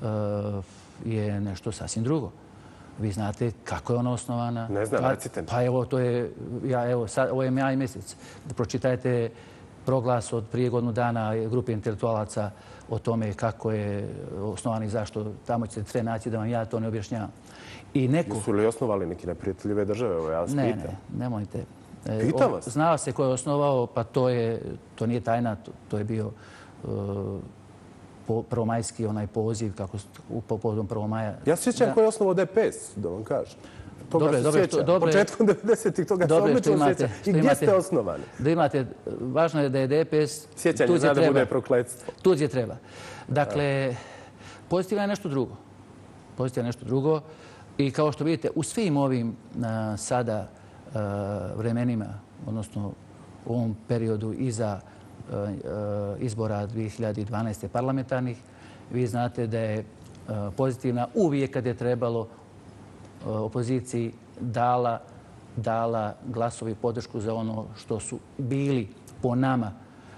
je nešto sasvim drugo. Vi znate kako je ona osnovana. Ne znam, recite mi. Pa evo, to je, ja, evo, sad, ovo je maj mjesec. Pročitajte proglas od prije godinu dana grupe intelektualaca o tome kako je osnovan i zašto. Tamo će se tre naći da vam ja to ne objašnjavam. I neko... Su li osnovali neki neprijateljive države? Ovo ja vas ne, pitam. Ne, nemojte. Pitam vas. Znao se ko je osnovao, pa to, je, to nije tajna, to, to je bio... Uh, prvomajski onaj poziv kako u povodom prvog maja. Ja se sjećam ko je osnovao D P S, da vam kažem. Toga dobre, se dobre, sjećam. Dobre, početkom devedesetih toga se odlično sjećam. I gdje ste osnovani? Da imate, važno je da je D P S... Sjećanje zna da bude prokletstvo. Tuđe treba. Dakle, pozitivno je nešto drugo. Pozitivno je nešto drugo. I kao što vidite, u svim ovim a, sada a, vremenima, odnosno u ovom periodu iza izbora dvije hiljade dvanaeste. parlamentarnih. Vi znate da je pozitivna uvijek kad je trebalo opoziciji dala, dala glasovi podršku za ono što su bili po nama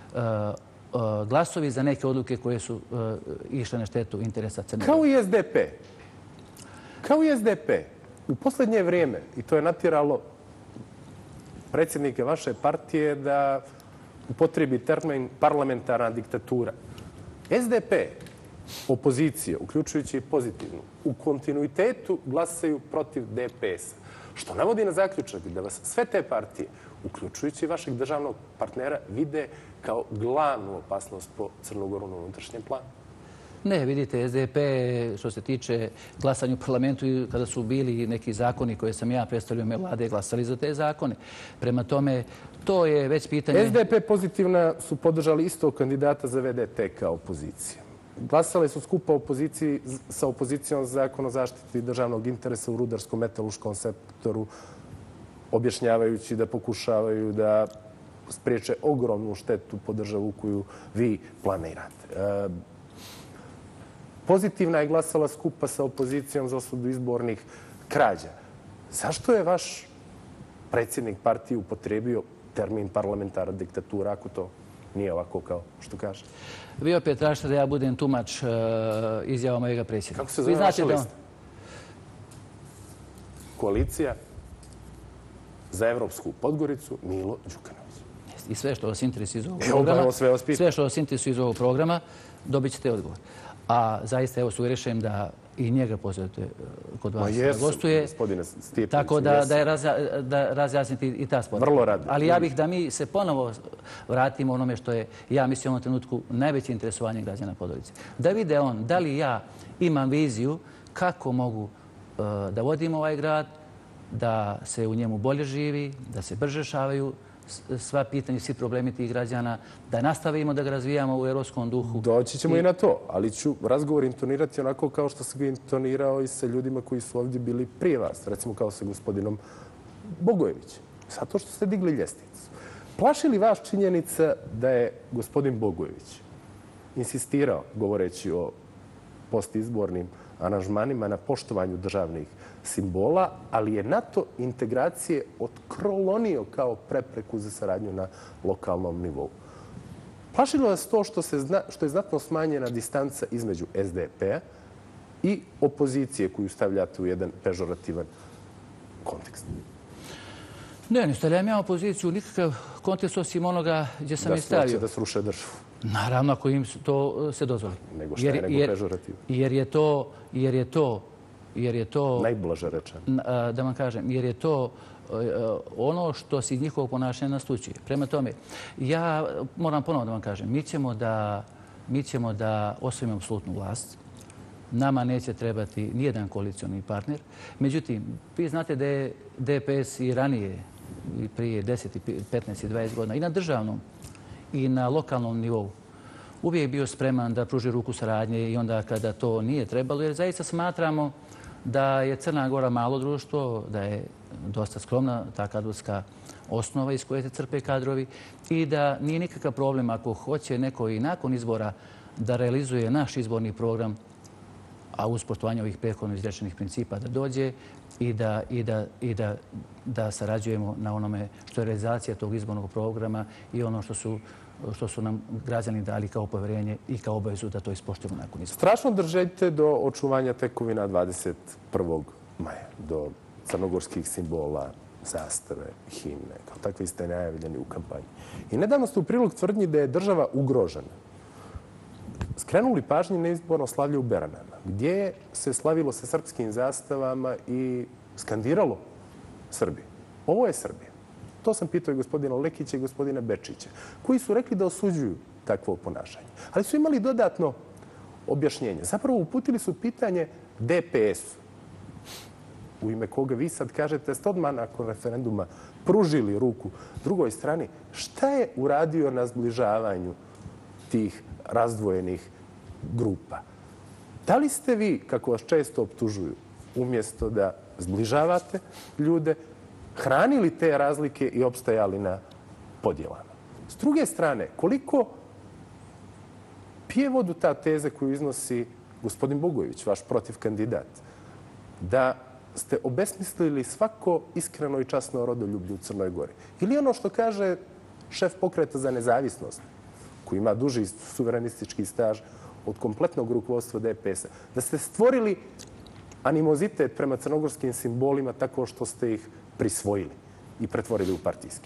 glasovi za neke odluke koje su išle na štetu interesa Crne Gore. Kao i S D P. Kao i S D P. U posljednje vrijeme, i to je natjeralo predsjednike vaše partije da upotrebi termin parlamentarna diktatura. S D P, opozicija, uključujući i pozitivnu, u kontinuitetu glasaju protiv D P S-a. Što navodi na zaključak da vas sve te partije, uključujući vašeg državnog partnera, vide kao glavnu opasnost po Crnogoru na unutrašnjem planu. Ne, vidite, S D P što se tiče glasanja u parlamentu, kada su bili neki zakoni koje sam ja predstavljao me vlade, glasali za te zakone. Prema tome, to je već pitanje... S D P pozitivna su podržali istog kandidata za V D T kao opozicija. Glasale su skupa opoziciji, sa opozicijom za zakon o zaštiti državnog interesa u rudarsko-metalurškom sektoru, objašnjavajući da pokušavaju da spriječe ogromnu štetu po državu koju vi planirate. Pozitivna je glasala skupa sa opozicijom za osudu izbornih krađa. Zašto je vaš predsjednik partije upotrebio termin parlamentarna diktatura, ako to nije ovako kao što kaže? Vi opet tražite da ja budem tumač uh, izjava mojega predsjednika. Kako se zove vaša lista? Koalicija za Evropsku Podgoricu Milo Đukanović. I sve što vas interesuje iz ovog Evo, programa, sve vas pitam. sve što vas interesuje iz ovog programa, dobit ćete odgovor. A zaista, evo, sugerišem da i njega pozovete kod vas da gostuje. Tako da, da, je razja, da razjasnite i ta spod. Vrlo rado. Ali ja bih da mi se ponovo vratimo onome što je, ja mislim, u ovom trenutku najveće interesovanje građana Podgorice. Da vide on, da li ja imam viziju kako mogu uh, da vodim ovaj grad, da se u njemu bolje živi, da se brže rješavaju sva pitanja, svi problemi tih građana, da nastavimo da ga razvijamo u europskom duhu. Doći ćemo i, i na to, ali ću razgovor intonirati onako kao što sam ga intonirao i sa ljudima koji su ovdje bili prije vas, recimo kao sa gospodinom Bogojevićem, zato što ste digli ljestvicu. Plaši li vas činjenica da je gospodin Bogojević insistirao, govoreći o postizbornim aranžmanima, na poštovanju državnih simbola, ali je NATO integracije otkrolonio kao prepreku za saradnju na lokalnom nivou? Plašilo vas to što, se zna, što je znatno smanjena distanca između S D P-a i opozicije koju stavljate u jedan pežorativan kontekst? Ne, ne stavljam ja opoziciju u nikakav kontekst osim onoga gdje sam je stavio. Da su hoće da sruše državu. Naravno, ako im to se dozvoli. Nego šta je nego jer, pežorativ? Jer je to, jer je to, jer je to... Najblaže rečeno. Da vam kažem, jer je to ono što se iz njihovog ponašanja nastučuje. Prema tome, ja moram ponovno da vam kažem, mi ćemo da, mi ćemo da osvojimo apsolutnu vlast. Nama neće trebati nijedan koalicioni partner. Međutim, vi znate da je D P S i ranije, i prije deset, petnaest i dvadeset godina, i na državnom i na lokalnom nivou uvijek bio spreman da pruži ruku saradnje i onda kada to nije trebalo, jer zaista smatramo da je Crna Gora malo društvo, da je dosta skromna ta kadrovska osnova iz koje se crpe kadrovi i da nije nikakav problem ako hoće neko i nakon izbora da realizuje naš izborni program, a uz poštovanje ovih prethodno izrečenih principa da dođe i da, i da, i da, da sarađujemo na onome što je realizacija tog izbornog programa i ono što su, što su nam građani dali kao povjerenje i kao obavezu da to ispoštujemo nakon izbora. Strašno držite do očuvanja tekovina dvadeset prvog maja, do crnogorskih simbola, zastave, himne. Kao takvi ste najavljeni u kampanji. I nedavno ste u prilog tvrdnji da je država ugrožena skrenuli pažnje na izborno slavlje u Beranama, gdje se slavilo sa srpskim zastavama i skandiralo Srbiju. Ovo je Srbija. To sam pitao i gospodina Lekića i gospodina Bečića, koji su rekli da osuđuju takvo ponašanje. Ali su imali dodatno objašnjenje. Zapravo uputili su pitanje D P S-u, u ime koga vi sad kažete da ste odmah nakon referenduma pružili ruku drugoj strani. Šta je uradio na zbližavanju tih razdvojenih grupa? Da li ste vi, kako vas često optužuju, umjesto da zbližavate ljude, hranili te razlike i opstajali na podjelama? S druge strane, koliko pije vodu ta teza koju iznosi gospodin Bogojević, vaš protiv kandidat, da ste obesmislili svako iskreno i časno rodoljublje u Crnoj Gori? Ili ono što kaže šef Pokreta za nezavisnost, koji ima duži suverenistički staž od kompletnog rukovodstva D P S-a, da ste stvorili animozitet prema crnogorskim simbolima tako što ste ih prisvojili i pretvorili u partijski?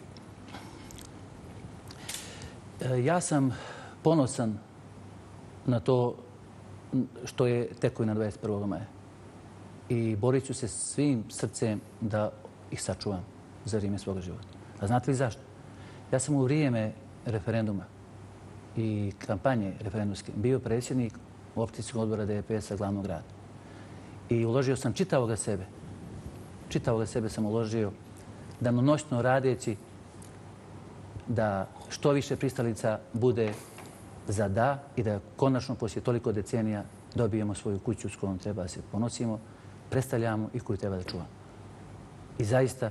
Ja sam ponosan na to što je tekovina dvadeset prvog maja. I borit ću se svim srcem da ih sačuvam za vrijeme svoga života. A znate li zašto? Ja sam u vrijeme referenduma i kampanje referendumske bio predsjednik općinskog odbora D P S-a glavnog grada. I uložio sam čitavoga sebe. Čitavoga sebe sam uložio danonoćno radeći da što više pristalica bude za da i da konačno poslije toliko decenija dobijemo svoju kuću s kojom treba da se ponosimo, predstavljamo i koju treba da čuvamo. I zaista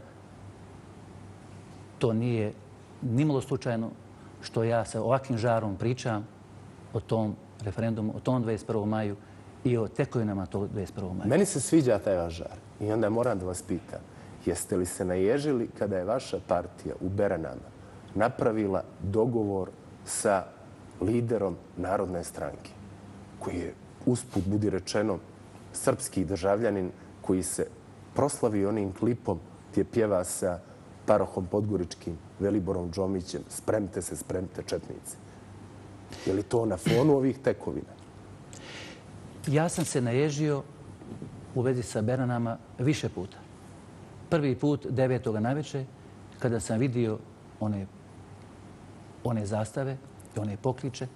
to nije nimalo slučajno što ja sa ovakvim žarom pričam o tom referendumu, o tom dvadeset prvom maju i o tekovinama tog dvadeset prvog maja. Meni se sviđa taj vaš žar. I onda moram da vas pitam, jeste li se naježili kada je vaša partija u Beranama napravila dogovor sa liderom Narodne stranke, koji je, usput budi rečeno, srpski državljanin koji se proslavio onim klipom gdje pjeva sa parohom podgoričkim Veliborom Džomićem "Spremte se, spremte četnici". Je li to na fonu ovih tekovina? Ja sam se naježio u vezi sa Beranama više puta. Prvi put devetoga navečer, kada sam vidio one, one zastave i one pokliče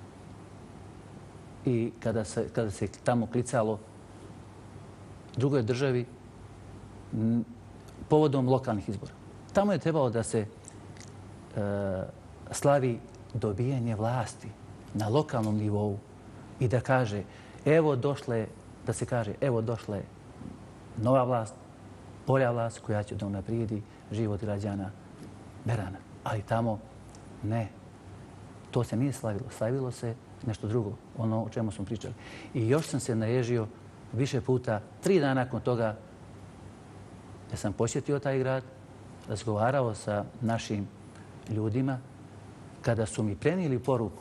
i kada se, kada se tamo klicalo drugoj državi m, povodom lokalnih izbora. Tamo je trebalo da se e, slavi dobijanje vlasti na lokalnom nivou i da kaže evo došle, da se kaže evo došla je nova vlast, bolja vlast koja će da unaprijedi život građana Berana. Ali tamo ne. To se nije slavilo. Slavilo se nešto drugo, ono o čemu smo pričali. I još sam se naježio više puta, tri dana nakon toga, ja sam posjetio taj grad, razgovarao sa našim ljudima, kada su mi prenijeli poruku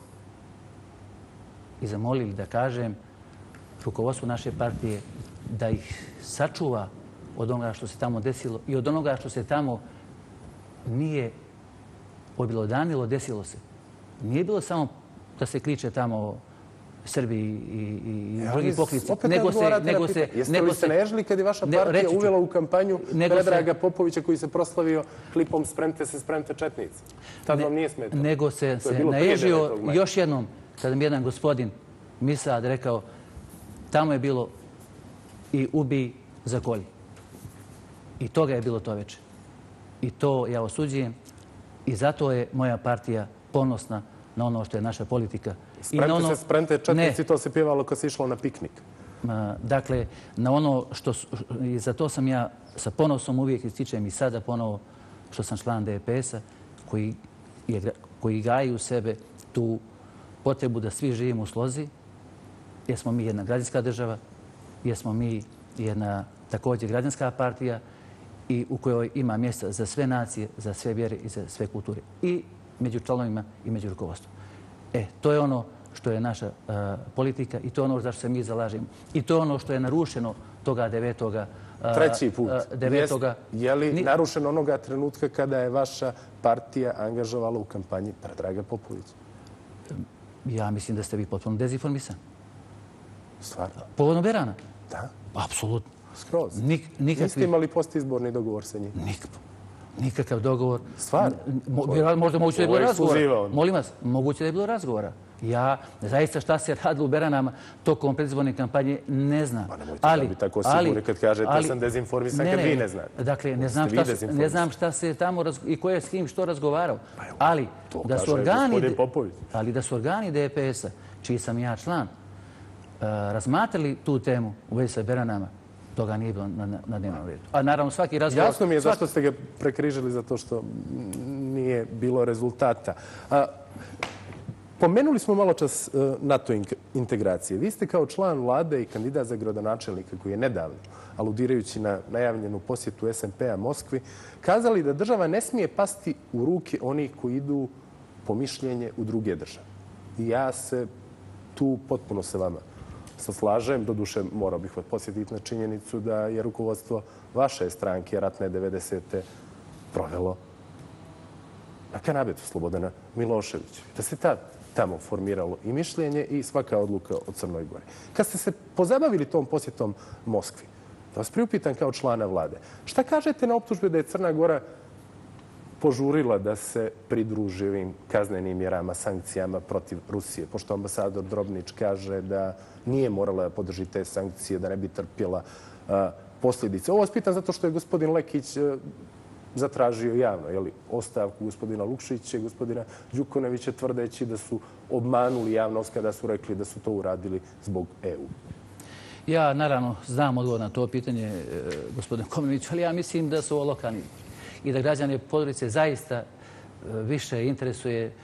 i zamolili da kažem rukovodstvu naše partije da ih sačuva od onoga što se tamo desilo i od onoga što se tamo nije objelodanilo, desilo se. Nije bilo samo da se kliče tamo Srbi i, i ja, drugi poklici. Opet nego se, nego se, Jeste nego li se naježili kad je vaša partija ne, uvela u kampanju Predraga se, Popovića koji se proslavio klipom "Spremte se, spremte četnici"? Tad ne, vam nije smetalo. Nego se, se naježio još jednom kada mi jedan gospodin Misad rekao tamo je bilo i ubi za kolji. I toga je bilo to večer. I to ja osuđujem i zato je moja partija ponosna na ono što je naša politika. Spremte I na ono, se, spremte četnici, ne, to se pjevalo kad se išlo na piknik. Dakle, na ono što, i za to sam ja sa ponosom uvijek ističem i sada ponovo što sam član D P S-a koji, je, koji gaji u sebe tu potrebu da svi živimo u slozi, jer smo mi jedna građanska država, jer smo mi jedna također građanska partija i u kojoj ima mjesta za sve nacije, za sve vjere i za sve kulture. I među članovima i među rukovodstvom. E, to je ono što je naša uh, politika i to je ono za što se mi zalažemo. I to je ono što je narušeno toga devetoga. Uh, Treći put. Uh, devetoga. Jest, je li Ni... narušeno onoga trenutka kada je vaša partija angažovala u kampanji Predraga Popovića? Ja mislim da ste vi potpuno dezinformisani. Stvarno? Povodom Berana? Da. Apsolutno. Skroz. Nik, nikakvi... Niste imali postizborni dogovor sa njim? Nikako. Nikakav dogovor. Stvarno? Mo, možda moguće da je bilo razgovora. Molim vas, moguće da je bilo razgovora. Ja zaista šta se radilo u Beranama tokom predizborne kampanje ne znam. Pa nemojte ali, da bi tako sigurni kad kažete ali, sam dezinformisan ne, kad ne, vi ne znate. Dakle, ne znam, šta, ne znam šta se tamo raz, i ko je s kim što razgovarao. Pa evo, ali, da su organi, ali da su organi D P S-a, čiji sam ja član, uh, razmatrali tu temu u vezi sa Beranama, toga nije bilo na, na, na dnevnom redu. A naravno svaki razgovor... Jasno mi je svaki... zašto ste ga prekrižili, zato što nije bilo rezultata. A, pomenuli smo malo čas uh, NATO integracije. Vi ste kao član vlade i kandidat za gradonačelnika koji je nedavno, aludirajući na najavljenu posjetu S N P-a Moskvi, kazali da država ne smije pasti u ruke onih koji idu po mišljenje u druge države. I ja se tu potpuno sa vama slažem. Doduše, morao bih vas posjetiti na činjenicu da je rukovodstvo vaše stranke ratne devedesete provelo na kanabetu Slobodana Miloševića. Da se tad tamo formiralo i mišljenje i svaka odluka o Crnoj Gori. Kad ste se pozabavili tom posjetom Moskvi, da vas priupitam kao člana vlade, šta kažete na optužbe da je Crna Gora požurila da se pridruži ovim kaznenim mjerama, sankcijama protiv Rusije, pošto ambasador Drobnić kaže da nije morala da podrži te sankcije, da ne bi trpjela uh, posljedice. Ovo vas pitam zato što je gospodin Lekić uh, zatražio javno jeli, ostavku gospodina Lukšića i gospodina Đukanovića, tvrdeći da su obmanuli javnost kada su rekli da su to uradili zbog E U. Ja naravno znam odgovor na to pitanje, e, gospodin Kominović, ali ja mislim da su ovo lokalni i da građane Podgorice zaista e, više interesuje e,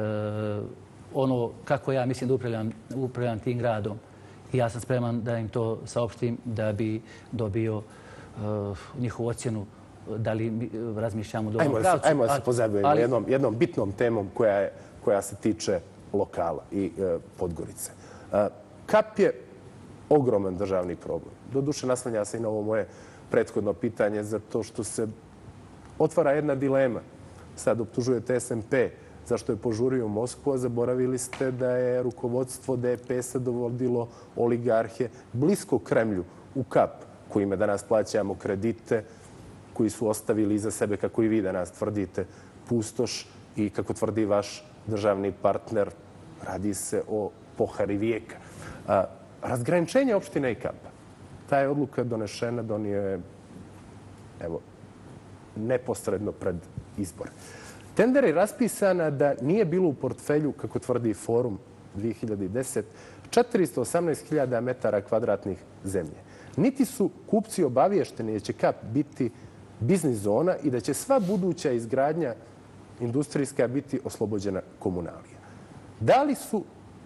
ono kako ja mislim da upravljam, upravljam tim gradom. I ja sam spreman da im to saopštim da bi dobio njihovu ocjenu da li razmišljamo u dobrom pravcu. Ajmo da se pozabavimo jednom, jednom bitnom temom koja, je, koja se tiče lokala i e, Podgorice. E, Kap je ogroman državni problem. Doduše naslanja se i na ovo moje prethodno pitanje zato što se otvara jedna dilema. Sad optužujete S M P zašto je požurio u Moskvu, a zaboravili ste da je rukovodstvo D P S-a dovodilo oligarhe blisko Kremlju u Kap, kojima danas plaćamo kredite, koji su ostavili iza sebe, kako i vi danas tvrdite, pustoš i kako tvrdi vaš državni partner, radi se o pohari vijeka. A, razgraničenje opštine i Kapa. Ta je odluka donešena, donio je evo, neposredno pred izbore. Tender je raspisana da nije bilo u portfelju, kako tvrdi Forum dvije hiljade deset, četiristo osamnaest hiljada metara kvadratnih zemlje. Niti su kupci obaviješteni da će Kap biti biznis zona i da će sva buduća izgradnja industrijska biti oslobođena komunalija. Da li su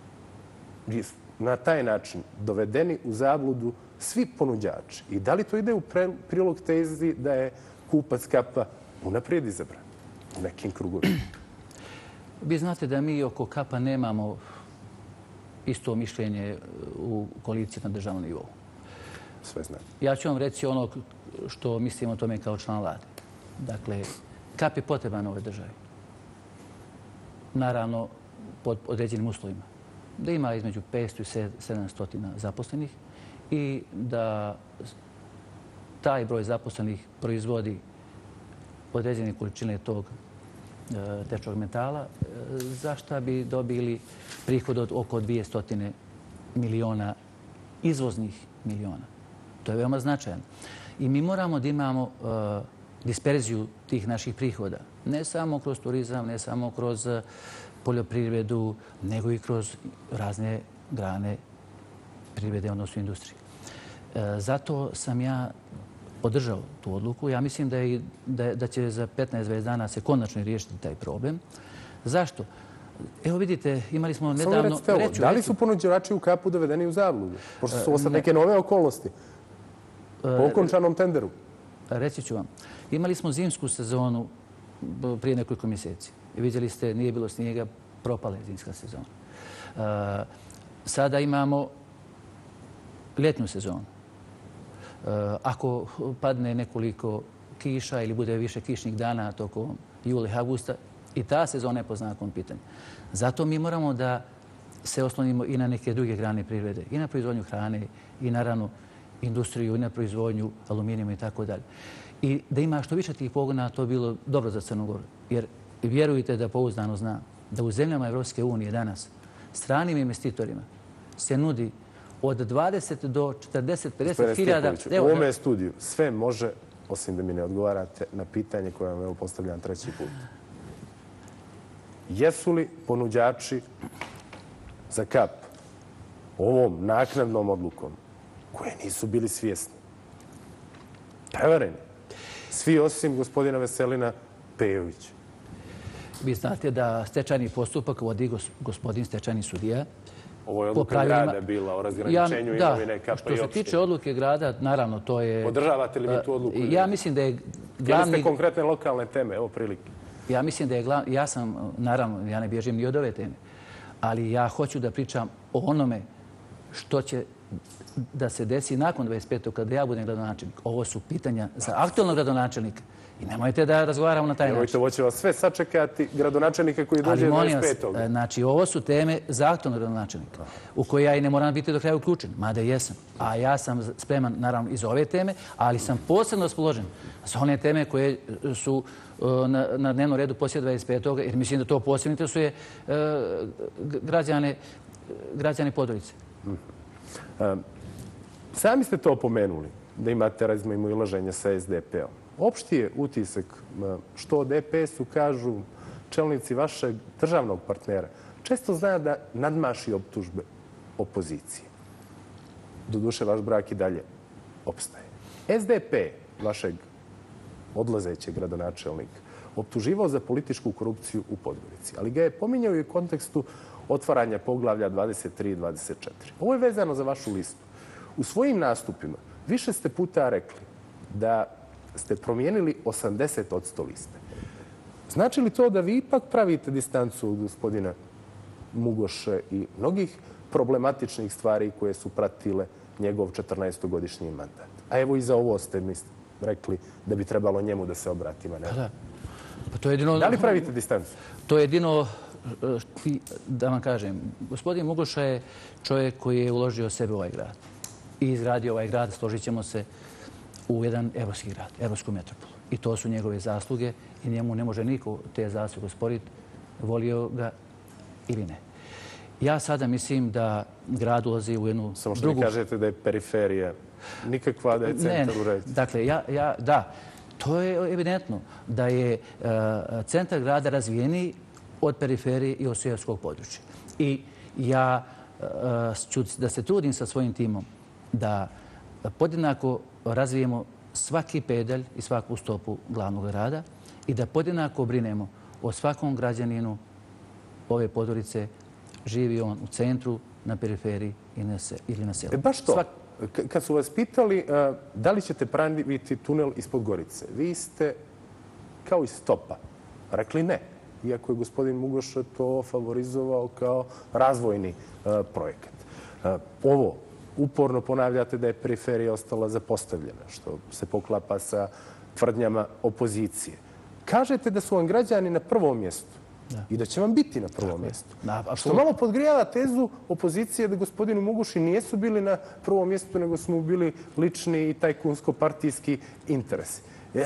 na taj način dovedeni u zabludu svi ponuđači i da li to ide u prilog tezi da je kupac Kapa unaprijed izabran u nekim krugovima? Vi znate da mi oko Kapa nemamo isto mišljenje u koaliciji na državnom nivou. Sve znam. Ja ću vam reći ono što mislim o tome kao član vlade. Dakle, Kap je potreban ovoj državi. Naravno, pod određenim uslovima. Da ima između petsto i sedamsto zaposlenih i da taj broj zaposlenih proizvodi određene količine tog tečnog metala, za šta bi dobili prihod od oko dvjesto miliona izvoznih miliona. To je veoma značajno. I mi moramo da imamo disperziju tih naših prihoda. Ne samo kroz turizam, ne samo kroz poljoprivredu, nego i kroz razne grane privrede, odnosno industrije. Zato sam ja podržao tu odluku. Ja mislim da, je, da, da će za petnaest do dvadeset dana se konačno riješiti taj problem. Zašto? Evo vidite, imali smo nedavno... Samo recite, da li su ponuđači u Kapu dovedeni u zabludu? Pošto su ovo sad neke nove okolnosti po okončanom tenderu. Reći ću vam. Imali smo zimsku sezonu prije nekoliko mjeseci. I vidjeli ste, nije bilo snijega, propala je zimska sezona. Sada imamo ljetnu sezonu. Ako padne nekoliko kiša ili bude više kišnih dana tokom jula i avgusta, i ta sezona je pod znakom pitanja. Zato mi moramo da se oslonimo i na neke druge grane privrede, i na proizvodnju hrane, i naravno industriju, i na proizvodnju aluminijuma i tako dalje. I da ima što više tih pogona, to bilo dobro za Crnu Goru. Jer vjerujte da pouzdano znam da u zemljama Evropske unije danas stranim investitorima se nudi od dvadeset do četrdeset, pedeset hiljada... U ovome studiju sve može, osim da mi ne odgovarate na pitanje koje vam evo postavljam treći put. Jesu li ponuđači za Kap ovom naknadnom odlukom, koje nisu bili svjesni, prevareni? Svi osim gospodina Veselina Pejovića. Vi znate da stečajni postupak vodi gospodin stečajni sudija. Ovo je odluka grada bila o razgraničenju imovine Kapa i opštine. Što se tiče odluke grada, naravno, to je... Podržavate li vi tu odluku? Ja mislim da je glavni... Htjeli ste konkretne lokalne teme, evo prilike. Ja mislim da je glavni... Ja sam, naravno, ja ne bježim ni od ove teme, ali ja hoću da pričam o onome što će da se desi nakon dvadeset petog kada ja budem gradonačelnik. Ovo su pitanja za aktualnog gradonačelnika. I nemojte da razgovaramo na taj način. Nemojte, ovo će vas sve sačekati gradonačelnika koji dođe dvadeset petog. Ali znači, ovo su teme za aktualnog gradonačelnika, u koje ja i ne moram biti do kraja uključen, mada jesam. A ja sam spreman, naravno, i za ove teme, ali sam posebno raspoložen za one teme koje su na, na dnevnom redu poslije dvadeset petog jer mislim da to posebno interesuje uh, građane, građane Podgorice. Mm. Um, sami ste to pomenuli, da imate razmimo i ilaženje sa S D P-om. Opšti je utisak što o D P S-u kažu čelnici vašeg državnog partnera. Često zna da nadmaši optužbe opozicije. Doduše, vaš brak i dalje opstaje. S D P, vašeg odlazećeg gradonačelnika, optuživao za političku korupciju u Podgorici, ali ga je pominjao i u kontekstu otvaranja poglavlja dvadeset tri i dvadeset četiri. Ovo je vezano za vašu listu. U svojim nastupima više ste puta rekli da ste promijenili osamdeset posto liste. Znači li to da vi ipak pravite distancu od gospodina Mugoše i mnogih problematičnih stvari koje su pratile njegov četrnaestogodišnji mandat? A evo i za ovo ste mi rekli da bi trebalo njemu da se obratimo. Da. Pa to je jedino... Da li pravite distancu? To je jedino, da vam kažem, gospodin Mugoša je čovjek koji je uložio sebe u ovaj grad. I izgradio ovaj grad, složit ćemo se, u jedan evropski grad, evropsku metropolu. I to su njegove zasluge i njemu ne može niko te zasluge osporiti, volio ga ili ne. Ja sada mislim da grad ulazi u jednu drugu... Samo što mi kažete da je periferija nikakva, da je centar u redu. Dakle, ja, da, to je evidentno da je centar grada razvijeniji od periferije i od seoskog područja. I ja ću da se trudim sa svojim timom da podjednako razvijemo svaki pedalj i svaku stopu glavnog grada i da podjednako brinemo o svakom građaninu ove područje, živi on u centru, na periferiji ili na selu. E baš to. Kad su vas pitali da li ćete praviti tunel ispod Gorice, vi ste kao iz stopa rekli ne, iako je gospodin Mugoša to favorizovao kao razvojni projekat. Ovo uporno ponavljate da je periferija ostala zapostavljena, što se poklapa sa tvrdnjama opozicije. Kažete da su vam građani na prvom mjestu i da će vam biti na prvom mjestu. Što malo podgrijava tezu opozicije da gospodinu Mugoši nijesu bili na prvom mjestu, nego su mu bili lični i tajkunsko-partijski interesi.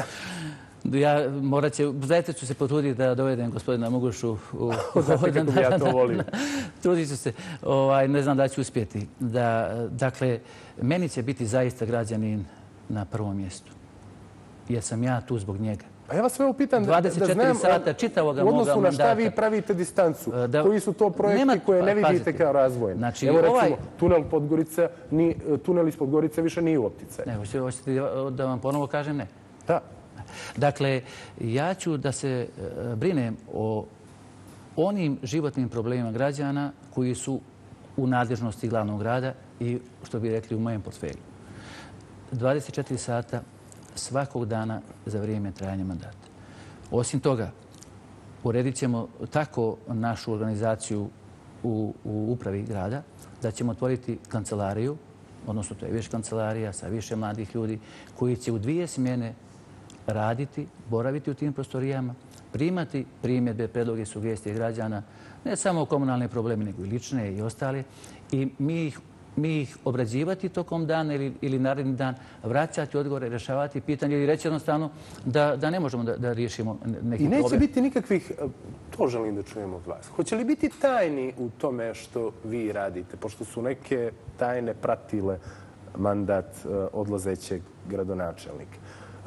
Ja morat će, zaista ću se potruditi da dovedem gospodina Mugošu u... Znate kako bi ja to volio. Trudit ću se, ne znam da ću uspjeti. Dakle, meni će biti zaista građanin na prvom mjestu. Jer sam ja tu zbog njega. Pa ja vas sve upitam da znam u odnosu na šta vi pravite distancu. Koji su to projekti koje ne vidite kao razvojne? Evo recimo, tunel Podgorica, tunel ispod Gorice više nije u opticaju. Ne, hoćete da vam ponovo kažem ne? Da. Dakle, ja ću da se brinem o onim životnim problemima građana koji su u nadležnosti glavnog grada i, što bi rekli, u mojem portfelju. dvadeset četiri sata svakog dana za vrijeme trajanja mandata. Osim toga, uredit ćemo tako našu organizaciju u upravi grada da ćemo otvoriti kancelariju, odnosno to je više kancelarija sa više mladih ljudi koji će u dvije smjene raditi, boraviti u tim prostorijama, primati primjedbe, predloge, sugestije građana, ne samo komunalne probleme, nego i lične i ostale. I mi ih mi ih obrađivati tokom dana ili naredni dan, vraćati odgovore, rješavati pitanje ili reći jednostavno da ne možemo da riješimo neki problem. I neće biti nikakvih, to želim da čujem od vas, hoće li biti tajni u tome što vi radite, pošto su neke tajne pratile mandat odlazećeg gradonačelnika.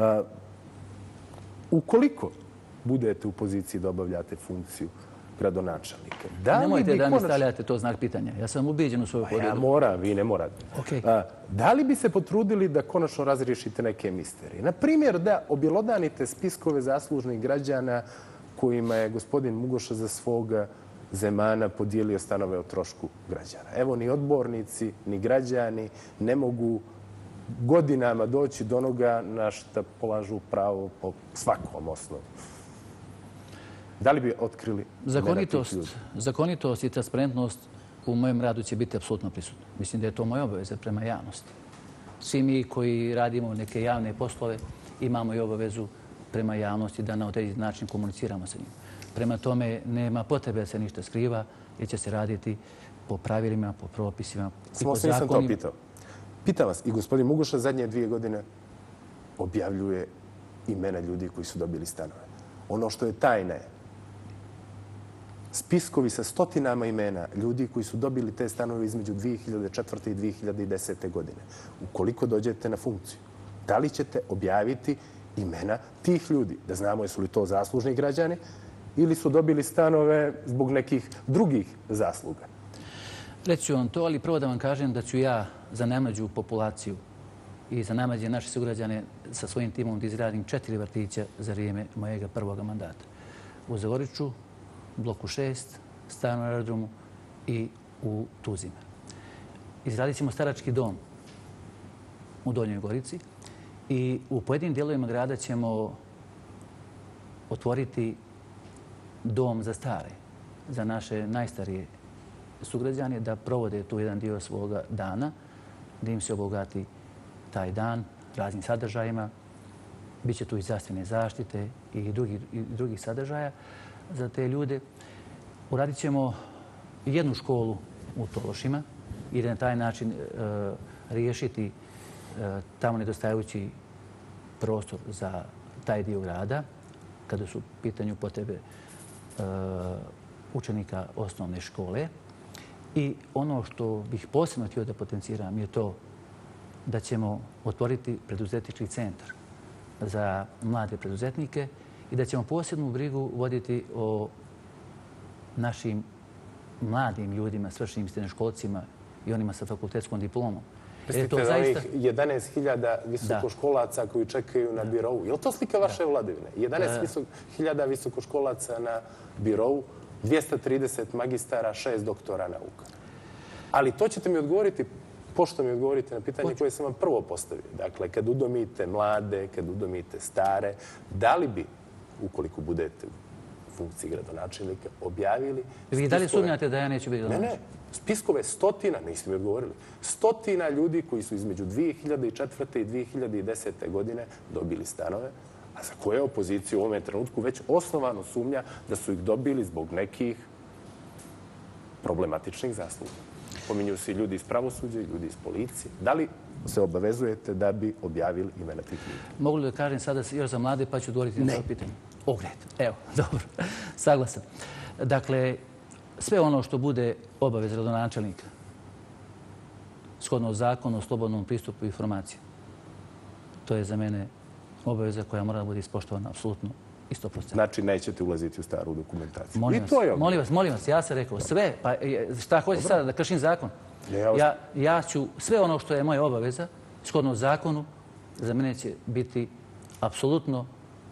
Ukoliko budete u poziciji da obavljate funkciju gradonačelnika. Nemojte da mi stavljate to znak pitanja. Ja sam ubijeđen u svoju pobjedu. Ja moram, vi ne morate. Da li bi se potrudili da konačno razriješite neke misterije? Na primjer, da objelodanite spiskove zaslužnih građana kojima je gospodin Mugoša za svoga zemana podijelio stanove o trošku građana. Evo, ni odbornici, ni građani ne mogu godinama doći do onoga na što polažu pravo po svakom osnovu. Da li bi otkrili imena tih ljudi? Zakonitost i transparentnost u mojem radu će biti apsolutno prisutna. Mislim da je to moja obaveza prema javnosti. Svi mi koji radimo neke javne poslove imamo i obavezu prema javnosti da na određeni način komuniciramo sa njim. Prema tome nema potrebe da se ništa skriva jer će se raditi po pravilima, po propisima i po zakonima. Samo nisam to pitao. Pitam vas, i gospodin Mugoša zadnje dvije godine objavljuje imena ljudi koji su dobili stanove. Ono što je tajna je spiskovi sa stotinama imena ljudi koji su dobili te stanove između dvije hiljade četvrte i dvije hiljade desete godine. Ukoliko dođete na funkciju, da li ćete objaviti imena tih ljudi? Da znamo jesu li to zaslužni građani ili su dobili stanove zbog nekih drugih zasluga? Reći ću vam to, ali prvo da vam kažem da ću ja za najmlađu populaciju i za najmlađe naše sugrađane sa svojim timom da izradim četiri vrtića za vrijeme mojega prvoga mandata. U Zagoriču, bloku šest, starom aerodromu i u Tuzima. Izradit ćemo starački dom u Donjoj Gorici I u pojedinim dijelovima grada ćemo otvoriti dom za stare, za naše najstarije sugrađane, da provode tu jedan dio svoga dana, da im se obogati taj dan raznim sadržajima. Biće tu i zdravstvene zaštite i drugih, i drugih sadržaja za te ljude. Uradit ćemo jednu školu u Tološima i da na taj način e, riješiti e, tamo nedostajući prostor za taj dio grada, kada su u pitanju potrebe e, učenika osnovne škole. I ono što bih posebno htio da potenciram je to da ćemo otvoriti preduzetnički centar za mlade preduzetnike i da ćemo posebnu brigu voditi o našim mladim ljudima, svršenim srednjoškolcima i onima sa fakultetskom diplomom. Mislite na onih jedanaest hiljada visokoškolaca koji čekaju na birovu. Je li to slika vaše vladavine? jedanaest hiljada visokoškolaca na birovu, dvjesto trideset magistara, šest doktora nauka. Ali to ćete mi odgovoriti, pošto mi odgovorite na pitanje koje sam vam prvo postavio. Dakle, kad udomite mlade, kad udomite stare, da li bi, ukoliko budete u funkciji gradonačelnika, objavili... Vi da li sumnjate da ja neću biti Ne, ne. Spiskove stotina, niste mi odgovorili, stotina ljudi koji su između dvije hiljade četvrte i dvije hiljade desete godine dobili stanove, a za koje opozicija u ovom trenutku već osnovano sumnja da su ih dobili zbog nekih problematičnih zasluga. Pominju se i ljudi iz pravosuđa i ljudi iz policije. Da li se obavezujete da bi objavili imena tih ljudi? Mogu li da kažem sada još za mlade, pa ću odgovoriti na to pitanje? Ogred. Evo, dobro. Saglasan. Dakle, sve ono što bude obavez gradonačelnika, shodno zakonu o slobodnom pristupu informacija, to je za mene obaveza koja mora da bude ispoštovana apsolutno i sto posto. Znači, nećete ulaziti u staru dokumentaciju. Molim vas, molim vas, molim vas, ja sam rekao sve, pa šta hoće sada da kršim zakon? Ja, ja ću sve ono što je moja obaveza, shodno zakonu, za mene će biti apsolutno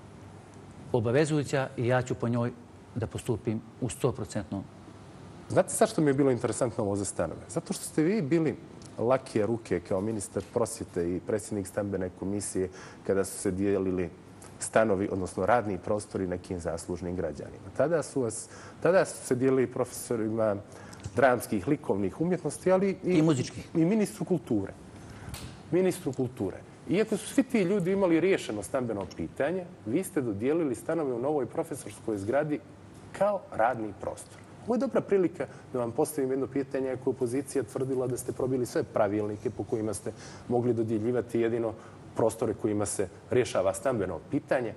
obavezujuća i ja ću po njoj da postupim u sto procentnom. Znate sad što mi je bilo interesantno ovo za stanove? Zato što ste vi bili lakije ruke kao ministar prosvjete i predsjednik stambene komisije kada su se dijelili stanovi, odnosno radni prostori nekim zaslužnim građanima. Tada su, vas, tada su se dijelili profesorima dramskih, likovnih umjetnosti, ali i, I muzičkih. I ministru kulture. Ministru kulture. Iako su svi ti ljudi imali riješeno stambeno pitanje, vi ste dodijelili stanove u novoj profesorskoj zgradi kao radni prostor. Ovo je dobra prilika da vam postavim jedno pitanje ako je opozicija tvrdila da ste probili sve pravilnike po kojima ste mogli dodjeljivati jedino prostore kojima se rješava stambeno pitanje.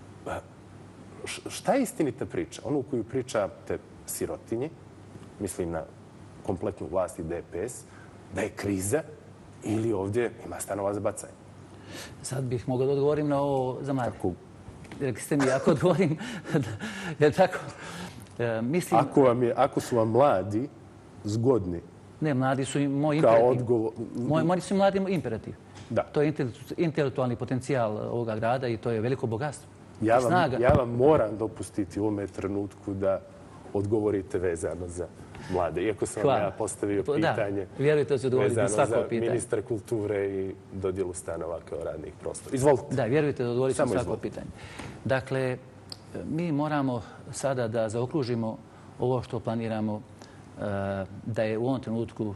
Šta je istinita priča? Onu koju pričate sirotinji, mislim na kompletnu vlast i D P S, da je kriza ili ovdje ima stanova za bacanje? Sad bih mogao da odgovorim na ovo za mlade. Rekli ste mi, ako odgovorim, jer tako... Mislim, ako, vam je, ako su vam mladi zgodni... Ne, mladi su moj imperativ. Odgovor... Moj, mladi su mladi imperativ. Da. To je intelektualni potencijal ovoga grada i to je veliko bogatstvo. Ja vam, ja vam moram dopustiti u ovome trenutku da odgovorite vezano za mlade. Iako sam vam ja postavio pitanje da, vjerujte, vezano za pitanje. Ministra kulture i dodjelu stanova kao radnih prostora. Izvolite. Da, vjerujte da odgovorite na svako pitanje. Dakle, mi moramo sada da zaokružimo ovo što planiramo, da je u ovom trenutku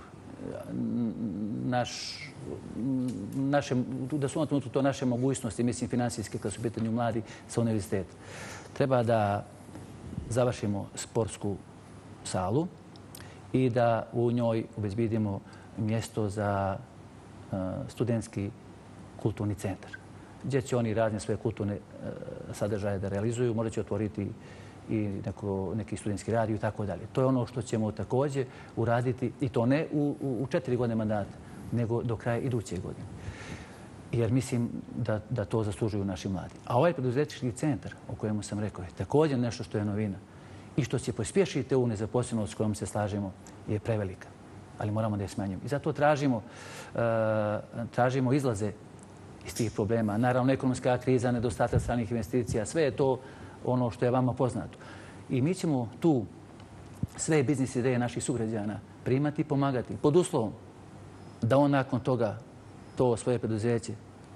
naš, naše, da su u ovom trenutku to naše mogućnosti, mislim financijske, kada su u pitanju mladi sa univerziteta. Treba da završimo sportsku salu i da u njoj obezbedimo mjesto za studentski kulturni centar, gdje će oni razne svoje kulturne sadržaje da realizuju. Možda će otvoriti i neko, neki studentski radio i tako dalje. To je ono što ćemo također uraditi i to ne u, u, u četiri godine mandata, nego do kraja iduće godine. Jer mislim da, da to zaslužuju naši mladi. A ovaj preduzetnički centar, o kojemu sam rekao, je također nešto što je novina i što će pospješiti ovu nezaposlenost s kojom se slažemo je prevelika. Ali moramo da je smanjimo. I zato tražimo, uh, tražimo izlaze iz tih problema. Naravno, ekonomska kriza, nedostatak stranih investicija, sve je to ono što je vama poznato. I mi ćemo tu sve biznis ideje naših sugrađana primati i pomagati pod uslovom da on nakon toga to svoje preduzeće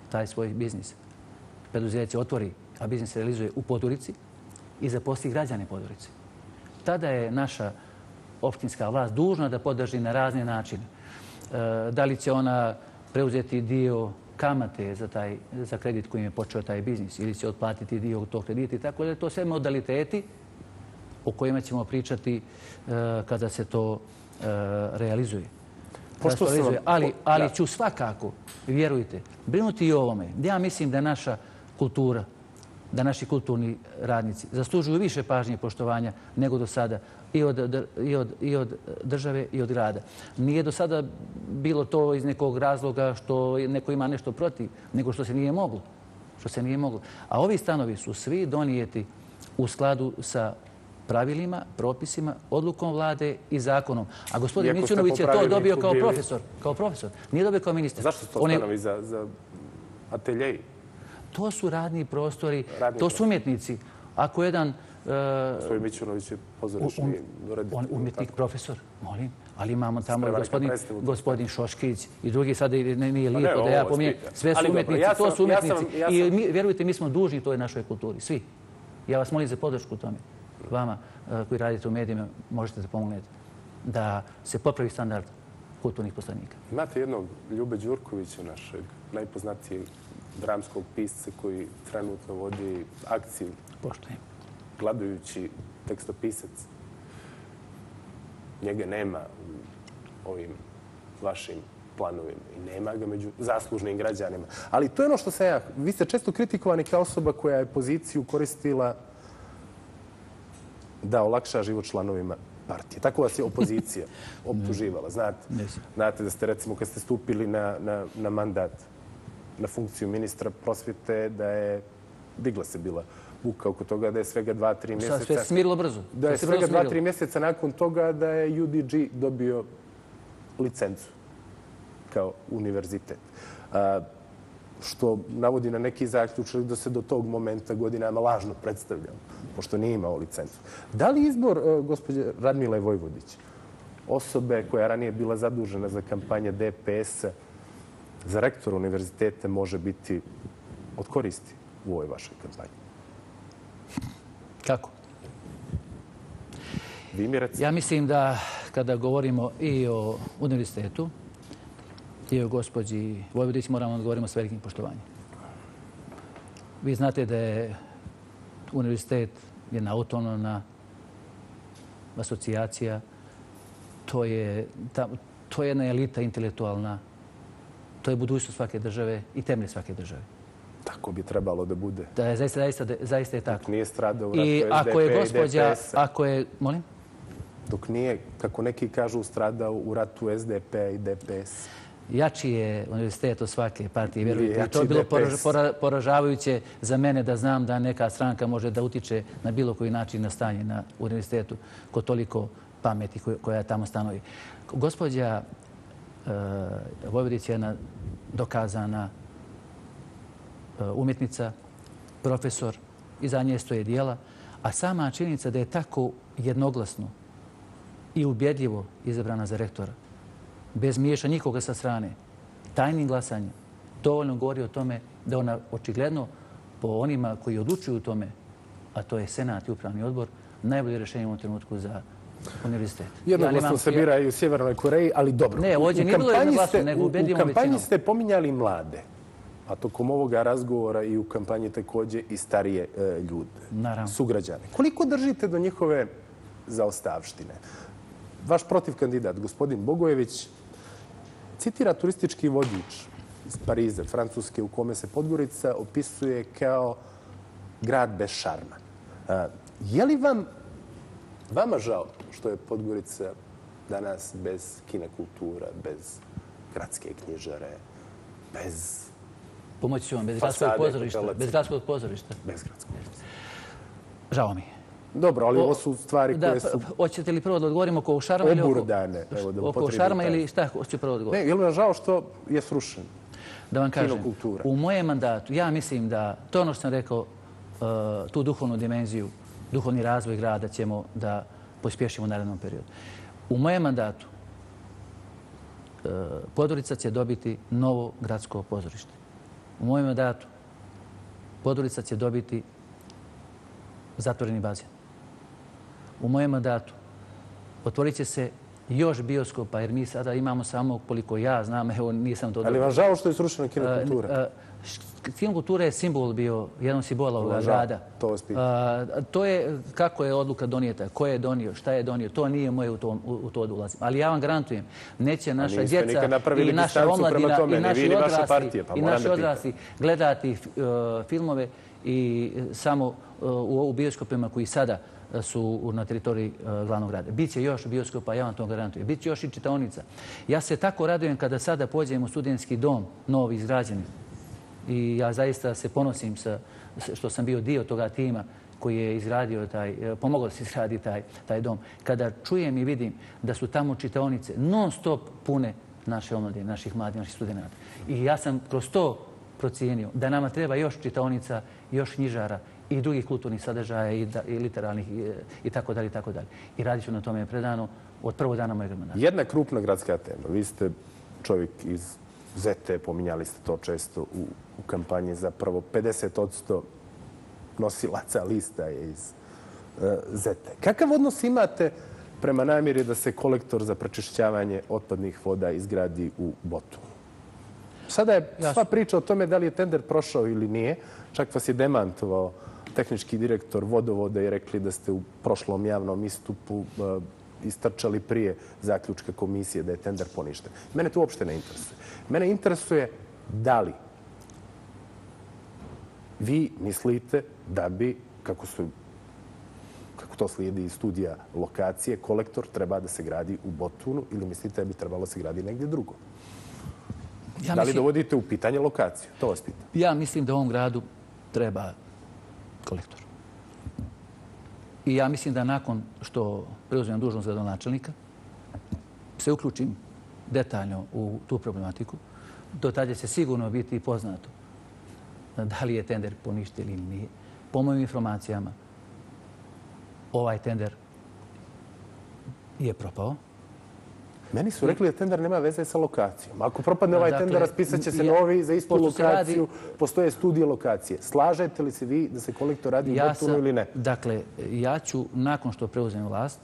taj svoj biznis, preduzeće otvori, a biznis se realizuje u Podgorici i zaposli građane Podgorice. Tada je naša opštinska vlast dužna da podrži na razne načine. Da li će ona preuzeti dio kamate za, taj, za kredit kojim je počeo taj biznis ili će otplatiti dio tog kredita i tako da je to sve modaliteti o kojima ćemo pričati kada se to realizuje. Pošto se vam... Ali, ali ću svakako, vjerujte, brinuti i o ovome. Ja mislim da naša kultura, da naši kulturni radnici zaslužuju više pažnje i poštovanja nego do sada i od, i, od, i od države i od grada. Nije do sada bilo to iz nekog razloga što neko ima nešto protiv, nego što se nije moglo. Što se nije moglo. A ovi stanovi su svi donijeti u skladu sa pravilima, propisima, odlukom vlade i zakonom. A gospodin Mićunović je to dobio kao bili... profesor. Kao profesor. Nije dobio kao ministar. Zašto su to stanovi za, za ateljeji? To su radni prostori, radni to su umjetnici. Ako jedan... Gospodin Mićunović je pozorišni reditelj. On umjetnik, profesor, molim. Ali imamo tamo i gospodin, gospodin Šoškić i drugi, sad nije lijepo da ja pomijem. Sve su umjetnici, to su umjetnici. I mi, vjerujte, mi smo dužni toj našoj kulturi, svi. Ja vas molim za podršku u tome. Vama koji radite u medijima možete da pomognete da se popravi standard kulturnih poslanika. Imate jednog Ljube Đurkovića, našeg najpoznatijeg dramskog pisca koji trenutno vodi akciju. Poštujem. Gladujući tekstopisac. Njega nema u ovim vašim planovima i nema ga među zaslužnim građanima. Ali to je ono što sam ja... Vi ste često kritikovani kao osoba koja je poziciju koristila da olakša život članovima partije. Tako vas je opozicija optuživala. Znate, znate da ste, recimo, kad ste stupili na, na, na mandat, na funkciju ministra prosvjete, da je digla se bila buka oko toga da je svega dva, tri mjeseca... Sve se smirilo brzo. Da je svega dva, tri mjeseca nakon toga da je U D G dobio licencu kao univerzitet. A, što navodi na neki zaključak da se do tog momenta godinama lažno predstavljao, pošto nije imao licencu. Da li izbor uh, gospođe Radmile Vojvodić, osobe koja je ranije bila zadužena za kampanje D P S-a, za rektora univerziteta može biti od koristi u ovoj vašoj kampanji? Kako? Vi mi recite. Ja mislim da kada govorimo i o univerzitetu, i o gospođi Vojvodić moramo da govorimo s velikim poštovanjem. Vi znate da je univerzitet jedna autonomna asocijacija. To je, ta, to je jedna elita intelektualna. To je budućnost svake države i temelj svake države. Tako bi trebalo da bude. Da je zaista, zaista, zaista je tako. Dok nije stradao u ratu I S D P ako je gospođa, i D P S-a. ako je, molim? Dok nije, kako neki kažu, stradao u ratu S D P i D P S. Jači je univerzitet od svake partije, vjerujte. To je bilo poražavajuće za mene da znam da neka stranka može da utiče na bilo koji način na stanje na univerzitetu kod toliko pameti koja tamo stanovi. Gospođa Vojvodić je jedna dokazana umjetnica, profesor, iza nje stoje dijela, a sama činjenica da je tako jednoglasno i ubjedljivo izabrana za rektora, bez miješa nikoga sa strane, tajnim glasanjem, dovoljno govori o tome da ona očigledno po onima koji odlučuju u tome, a to je Senat i Upravni odbor, najbolje rješenje u ovom trenutku za univerzitet. Jednoglasno se bira i u Sjevernoj Koreji, ali dobro. Ne, ovdje nije bilo jednoglasno, nego ubedljivom većinom. U kampanji ste pominjali mlade, a tokom ovoga razgovora i u kampanji također i starije ljude, sugrađane. Koliko držite do njihove zaostavštine? Vaš protiv kandidat, gospodin Bogojević, citira turistički vodič iz Pariza, Francuske, u kome se Podgorica opisuje kao grad bez šarma. Je li vam, vama žao što je Podgorica danas bez kina kultura, bez gradske knjižare, bez... Pomoći ću vam, bez gradskog pozorišta. Bez gradskog pozorišta. Bez gradskog pozorišta. Žao mi. Dobro, ali ovo su stvari koje su... Hoćete li prvo da odgovorimo oko šarma ili oko... Oburdane. Oko šarma ili šta hoću prvo odgovoriti? Ne, je li vam žao što je srušen? Da vam kažem, u mojem mandatu, ja mislim da to ono što sam rekao, tu duhovnu dimenziju, duhovni razvoj grada ćemo da pospješimo u narednom periodu. U mojem mandatu Podgorica će dobiti novo gradsko pozorište. U mojem mandatu Podgorica će dobiti zatvoreni bazen. U mojem mandatu otvorit će se još bioskopa, jer mi sada imamo samo, koliko ja znam, evo nisam to... Ali vam žao što je srušena kinokultura? Kinokultura je simbol bio, jedan simbola ovoga grada. To vas pitam. To je kako je odluka donijeta, ko je donio, šta je donio, to nije moje u to da ulazim. Ali ja vam garantujem, neće naša djeca i naša omladina i naši odrasli i naši odrasli gledati filmove i samo u bioskopima koji sada su na teritoriji glavnog grada. Biće još bioskopa, ja vam to garantujem. Biće još i čitaonica. Ja se tako radujem kada sada pođem u studentski dom, novi izgrađeni. I ja zaista se ponosim što sam bio dio toga tima koji je izgradio taj, pomogao da se izgradi taj, taj dom. Kada čujem i vidim da su tamo čitaonice non stop pune naše omladine, naših mladih, naših studenta. I ja sam kroz to procijenio da nama treba još čitaonica, još knjižara i drugih kulturnih sadržaja i, da, i literalnih i, i tako dalje i tako dalje. I radit ću na tome predano od prvog dana mojeg mandata. Jedna krupna gradska tema. Vi ste čovjek iz Zete, pominjali ste to često u, u kampanji, zapravo pedeset posto nosilaca lista je iz uh, Zete. Kakav odnos imate prema namjeri da se kolektor za prečišćavanje otpadnih voda izgradi u Botunu? Sada je sva priča o tome da li je tender prošao ili nije. Čak vas je demantovao tehnički direktor vodovoda i rekli da ste u prošlom javnom istupu uh, istrčali prije zaključka komisije da je tender poništen. Mene to uopšte ne interesuje. Mene interesuje da li vi mislite da bi, kako, su, kako to slijedi iz studija lokacije, kolektor treba da se gradi u Botunu ili mislite da bi trebalo se gradi negdje drugo? Ja da li mislim, dovodite u pitanje lokaciju? To vas pitam. Ja mislim da u ovom gradu treba kolektor. I ja mislim da nakon što preuzmem dužnost gradonačelnika se uključim detaljno u tu problematiku. Do tada će sigurno biti poznato da li je tender poništen ili nije. Po mojim informacijama, ovaj tender je propao. Meni su rekli da tender nema veze sa lokacijom. Ako propadne ovaj dakle, tender, raspisat će se ja, novi za istu lokaciju. Radi, postoje studije lokacije. Slažete li se vi da se kolektor radi ja u Botunu ili ne? Dakle, ja ću, nakon što preuzem vlast,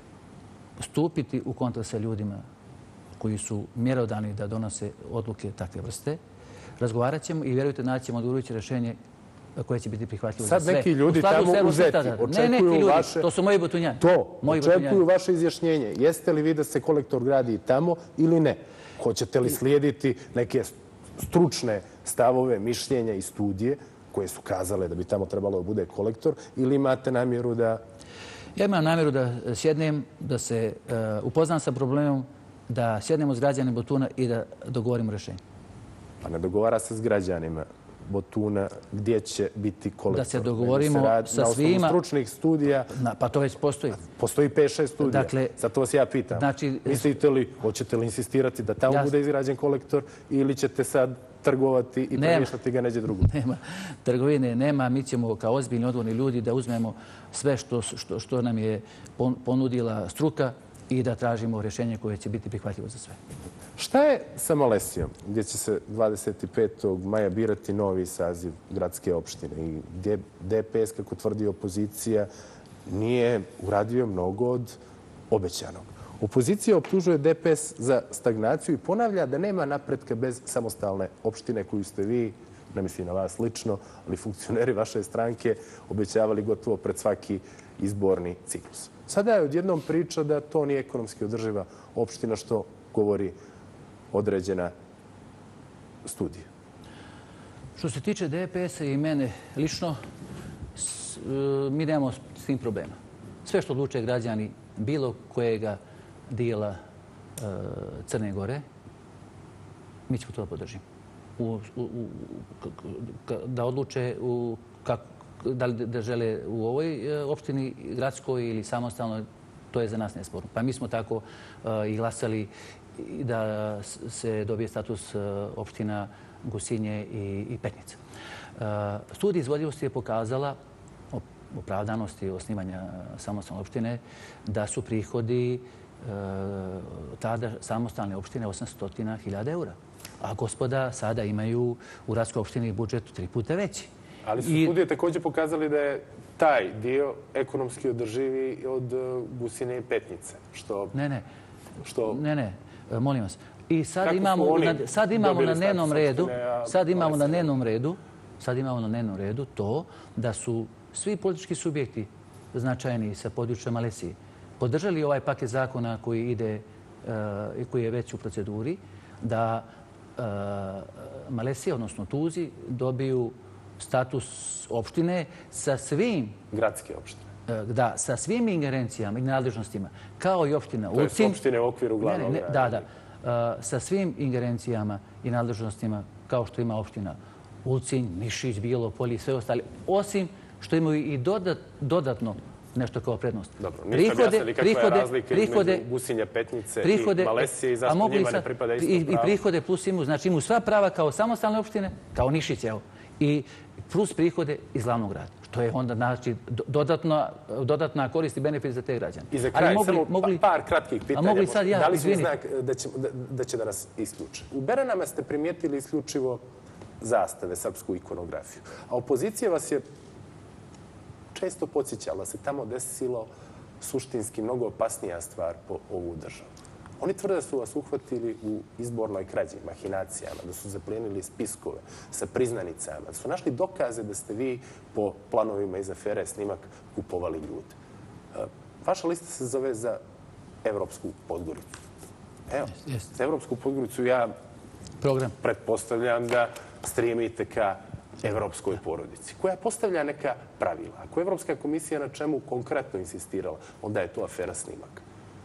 stupiti u kontakt sa ljudima koji su mjerodani da donose odluke takve vrste. Razgovarat ćemo i vjerujte, naćemo odgovarajuće rješenje koje će biti prihvatljivo za sve. Sad neki ljudi tamo u Zeti očekuju vaše... To su moji Botunjani. To, očekuju vaše izjašnjenje. Jeste li vi da se kolektor gradi tamo ili ne? Hoćete li slijediti neke stručne stavove, mišljenja i studije koje su kazale da bi tamo trebalo da bude kolektor ili imate namjeru da... Ja imam namjeru da sjednem, da se upoznam sa problemom, da sjednemo s građanima Botuna i da dogovorimo rješenje. Pa ne dogovara se s građanima Botuna gdje će biti kolektor. Da se dogovorimo sa svima... Na osnovu stručnih studija... Pa to već postoji. Postoji pet šest studija. Zato vas ja pitam. Mislite li, hoćete li insistirati da tamo bude izgrađen kolektor ili ćete sad trgovati i premještati ga neđe drugo? Nema. Trgovine nema. Mi ćemo kao ozbiljni odgovorni ljudi da uzmemo sve što nam je ponudila struka i da tražimo rješenje koje će biti prihvatljivo za sve. Šta je sa Malesijom, gdje će se dvadeset petog maja birati novi saziv gradske opštine i gdje D P S, kako tvrdi opozicija, nije uradio mnogo od obećanog? Opozicija optužuje D P S za stagnaciju i ponavlja da nema napretka bez samostalne opštine koju ste vi, ne mislim na vas lično, ali funkcioneri vaše stranke, obećavali gotovo pred svaki izborni ciklus. Sada je odjednom priča da to nije ekonomski održiva opština, što govori određena studija. Što se tiče D P S-a i mene lično, mi nemamo s tim problema. Sve što odluče građani bilo kojega dijela Crne Gore, mi ćemo to podržiti. Da odluče da li da žele u ovoj opštini gradskoj ili samostalnoj, to je za nas nesporno. Pa mi smo tako i glasali da se dobije status opština Gusinje i Petnica. Studija izvodljivosti je pokazala opravdanosti osnivanja samostalne opštine da su prihodi tada samostalne opštine osamsto hiljada eura. A gospoda sada imaju u gradskoj opštini budžet tri puta veći. Ali su studije također pokazali da je taj dio ekonomski održivi od Gusine i Petnice. Što... Ne, ne. Što... Ne, ne. Molim vas. I sad Kako imamo, su oni na, sad imamo na dobili dnevnom status redu, opštine, a sad imamo na Palestina? dnevnom redu, sad imamo na dnevnom redu to da su svi politički subjekti značajni sa područja Malesije podržali ovaj paket zakona koji ide i koji je već u proceduri, da uh, Malesija, odnosno Tuzi, dobiju status opštine sa svim... Gradske opštine. Uh, da, sa svim ingerencijama i nadležnostima, kao i opština To je Ulcin. opštine u okviru glavnog ne, ne, Da, da. Uh, sa svim ingerencijama i nadležnostima, kao što ima opština Ulcin, Nišić, Bijelo Polje i sve ostale, osim što imaju i dodat, dodatno nešto kao prednost. Dobro, niste objasnili kakva je razlika između Gusinja, Petnice prihode, i Malesije i zašto njima ne pripada isto i, pravo? I prihode plus imaju, znači imaju sva prava kao samostalne opštine, kao Nišić, evo, i plus prihode iz glavnog grada. Što je onda znači, dodatna, dodatna korist i benefit za te građane. I za kraj, mogli, samo mogli, par kratkih pitanja. A mogli sad ja, da li su izvini. znak da će, da, da će da nas isključe? U Beranama ste primijetili isključivo zastave, srpsku ikonografiju. A opozicija vas je često podsjećala se tamo desilo suštinski mnogo opasnija stvar po ovu državu. Oni tvrde da su vas uhvatili u izbornoj krađi, mahinacijama, da su zaplijenili spiskove sa priznanicama, da su našli dokaze da ste vi po planovima iz afere Snimak kupovali ljude. Vaša lista se zove za Evropsku Podgoricu. Evo, za Evropsku Podgoricu ja program pretpostavljam da stremite ka evropskoj porodici, koja postavlja neka pravila. Ako je Evropska komisija na čemu konkretno insistirala, onda je to afera Snimak.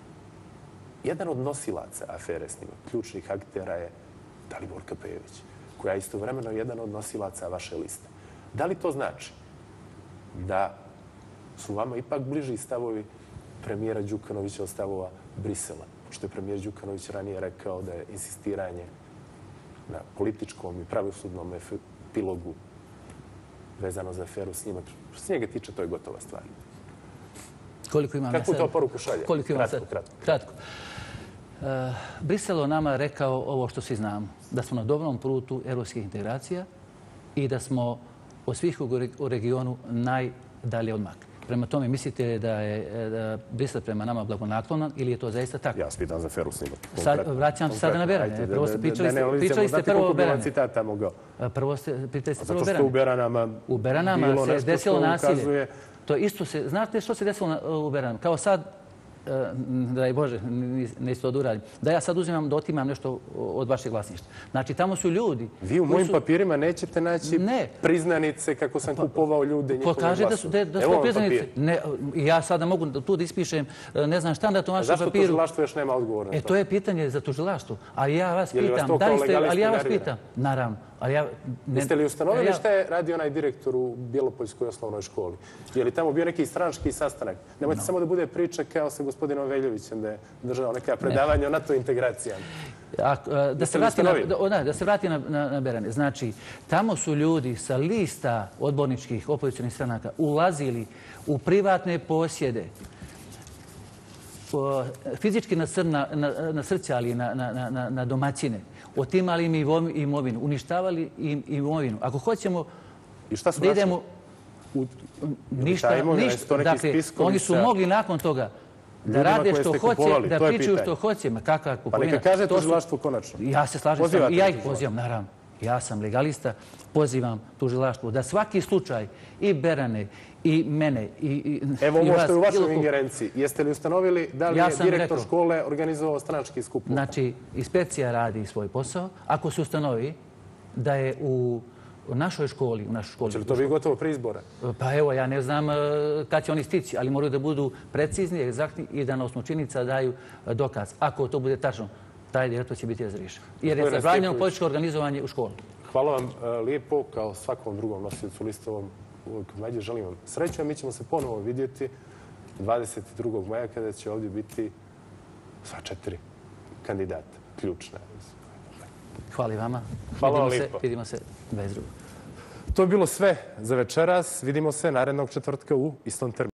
Jedan od nosilaca afere Snimak, ključnih aktera, je Daliborka Pejović, koja je istovremeno jedan od nosilaca vaše liste. Da li to znači da su vama ipak bliži stavovi premijera Đukanovića od stavova Brisela? Što je premijer Đukanović ranije rekao da je insistiranje na političkom i pravosudnom epilogu vezano za aferu Snimak. Što se njega tiče, to je gotova stvar. Koliko imam Kakvu to poruku šalje? Koliko imam kratko, sad? Kratko. Kratko. Uh, Brisel o nama rekao ovo što svi znamo. Da smo na dobrom putu evropskih integracija i da smo od svih u regionu najdalje odmakli. Prema tome, mislite da je da Brisel prema nama blagonaklonan ili je to zaista tako? Ja spitam za aferu Snimak. Sad, vraćam se sada na Berane. Prvo ste pričali, pričali ste prvo o Berane. Citata mogao. Prvo ste, pitali ste prvo o Zato što u Beranama. Beranama U Beranama bilo se nešto desilo što nasilje. ukazuje... To isto se, znate što se desilo u Beranama? Kao sad, dragi Bože, neću to da uradim, da ja sad uzimam, da otimam nešto od vašeg vlasništva. Znači, tamo su ljudi... Vi u mojim papirima nećete naći priznanice kako sam kupovao ljude njihove Pokaže glasove. da su, da su priznanice. Ne, ja sada mogu tu da ispišem, ne znam šta da to vašem papiru. Zašto tužilaštvo još nema odgovor na to? E, to je pitanje za tužilaštvo. Ali ja vas Je li vas pitam, to da kao li ste, legalistu ali ja vas nervira? pitam, naravno. Ali ja, ne, Jeste li ustanovili ja- šta je radio onaj direktor u Bjelopoljskoj osnovnoj školi? Je li tamo bio neki stranački sastanak? Nemojte samo da bude priča kao sa gospodinom Veljovićem da je držao neka predavanja o NATO integracijama. A, a, da, se li vrati na, ustanovili? da, da se vrati na, na, na Berane. Znači, tamo su ljudi sa lista odborničkih opozicionih stranaka ulazili u privatne posjede, o, fizički nasrna, na, nasrćali na, na, na, na domaćine, otimali im ivo- imovinu, uništavali im imovinu. Ako hoćemo I šta su da našli? idemo... U- Ništa, Ta imovina, ništa. jesu to neki Dakle, spiskovi oni su sa mogli nakon toga da ljudima rade koje što ste hoće, kupovali? da To je pričaju pitanje. što hoće. Ma kakva Pa kupovina? neka kaže To su- tužilaštvo konačno. Ja se slažem s Pozivate vama. I ja ih tužilaštvo? pozivam, naravno. Ja sam legalista, pozivam tužilaštvo da svaki slučaj i Berane i mene i, i, Evo i ovo vas, što je u vašoj bilo ko- ingerenciji. Jeste li ustanovili da li Ja je sam direktor rekao. škole organizovao stranački skup? Znači, inspekcija radi svoj posao. Ako se ustanovi da je u u našoj školi, u našoj školi... Će li to biti gotovo pre izbora? Pa evo, ja ne znam e, kad će oni stići, ali moraju da budu precizni, egzaktni i da na osnovu činjenica daju e, dokaz. Ako to bude tačno, taj direktor će biti razriješen. Jer je Gospodine zabranjeno Stipović. političko organizovanje u školi. Hvala vam e, lijepo, kao svakom drugom nosiocu listovom uvijek mlađe. Želim vam sreću, a mi ćemo se ponovo vidjeti dvadeset drugog maja kada će ovdje biti sva četiri kandidata, ključna. Hvala i vama. Hvala vam vidimo se, lijepo. vidimo se dvadeset drugog To je bilo sve za večeras. Vidimo se narednog četvrtka u istom terminu.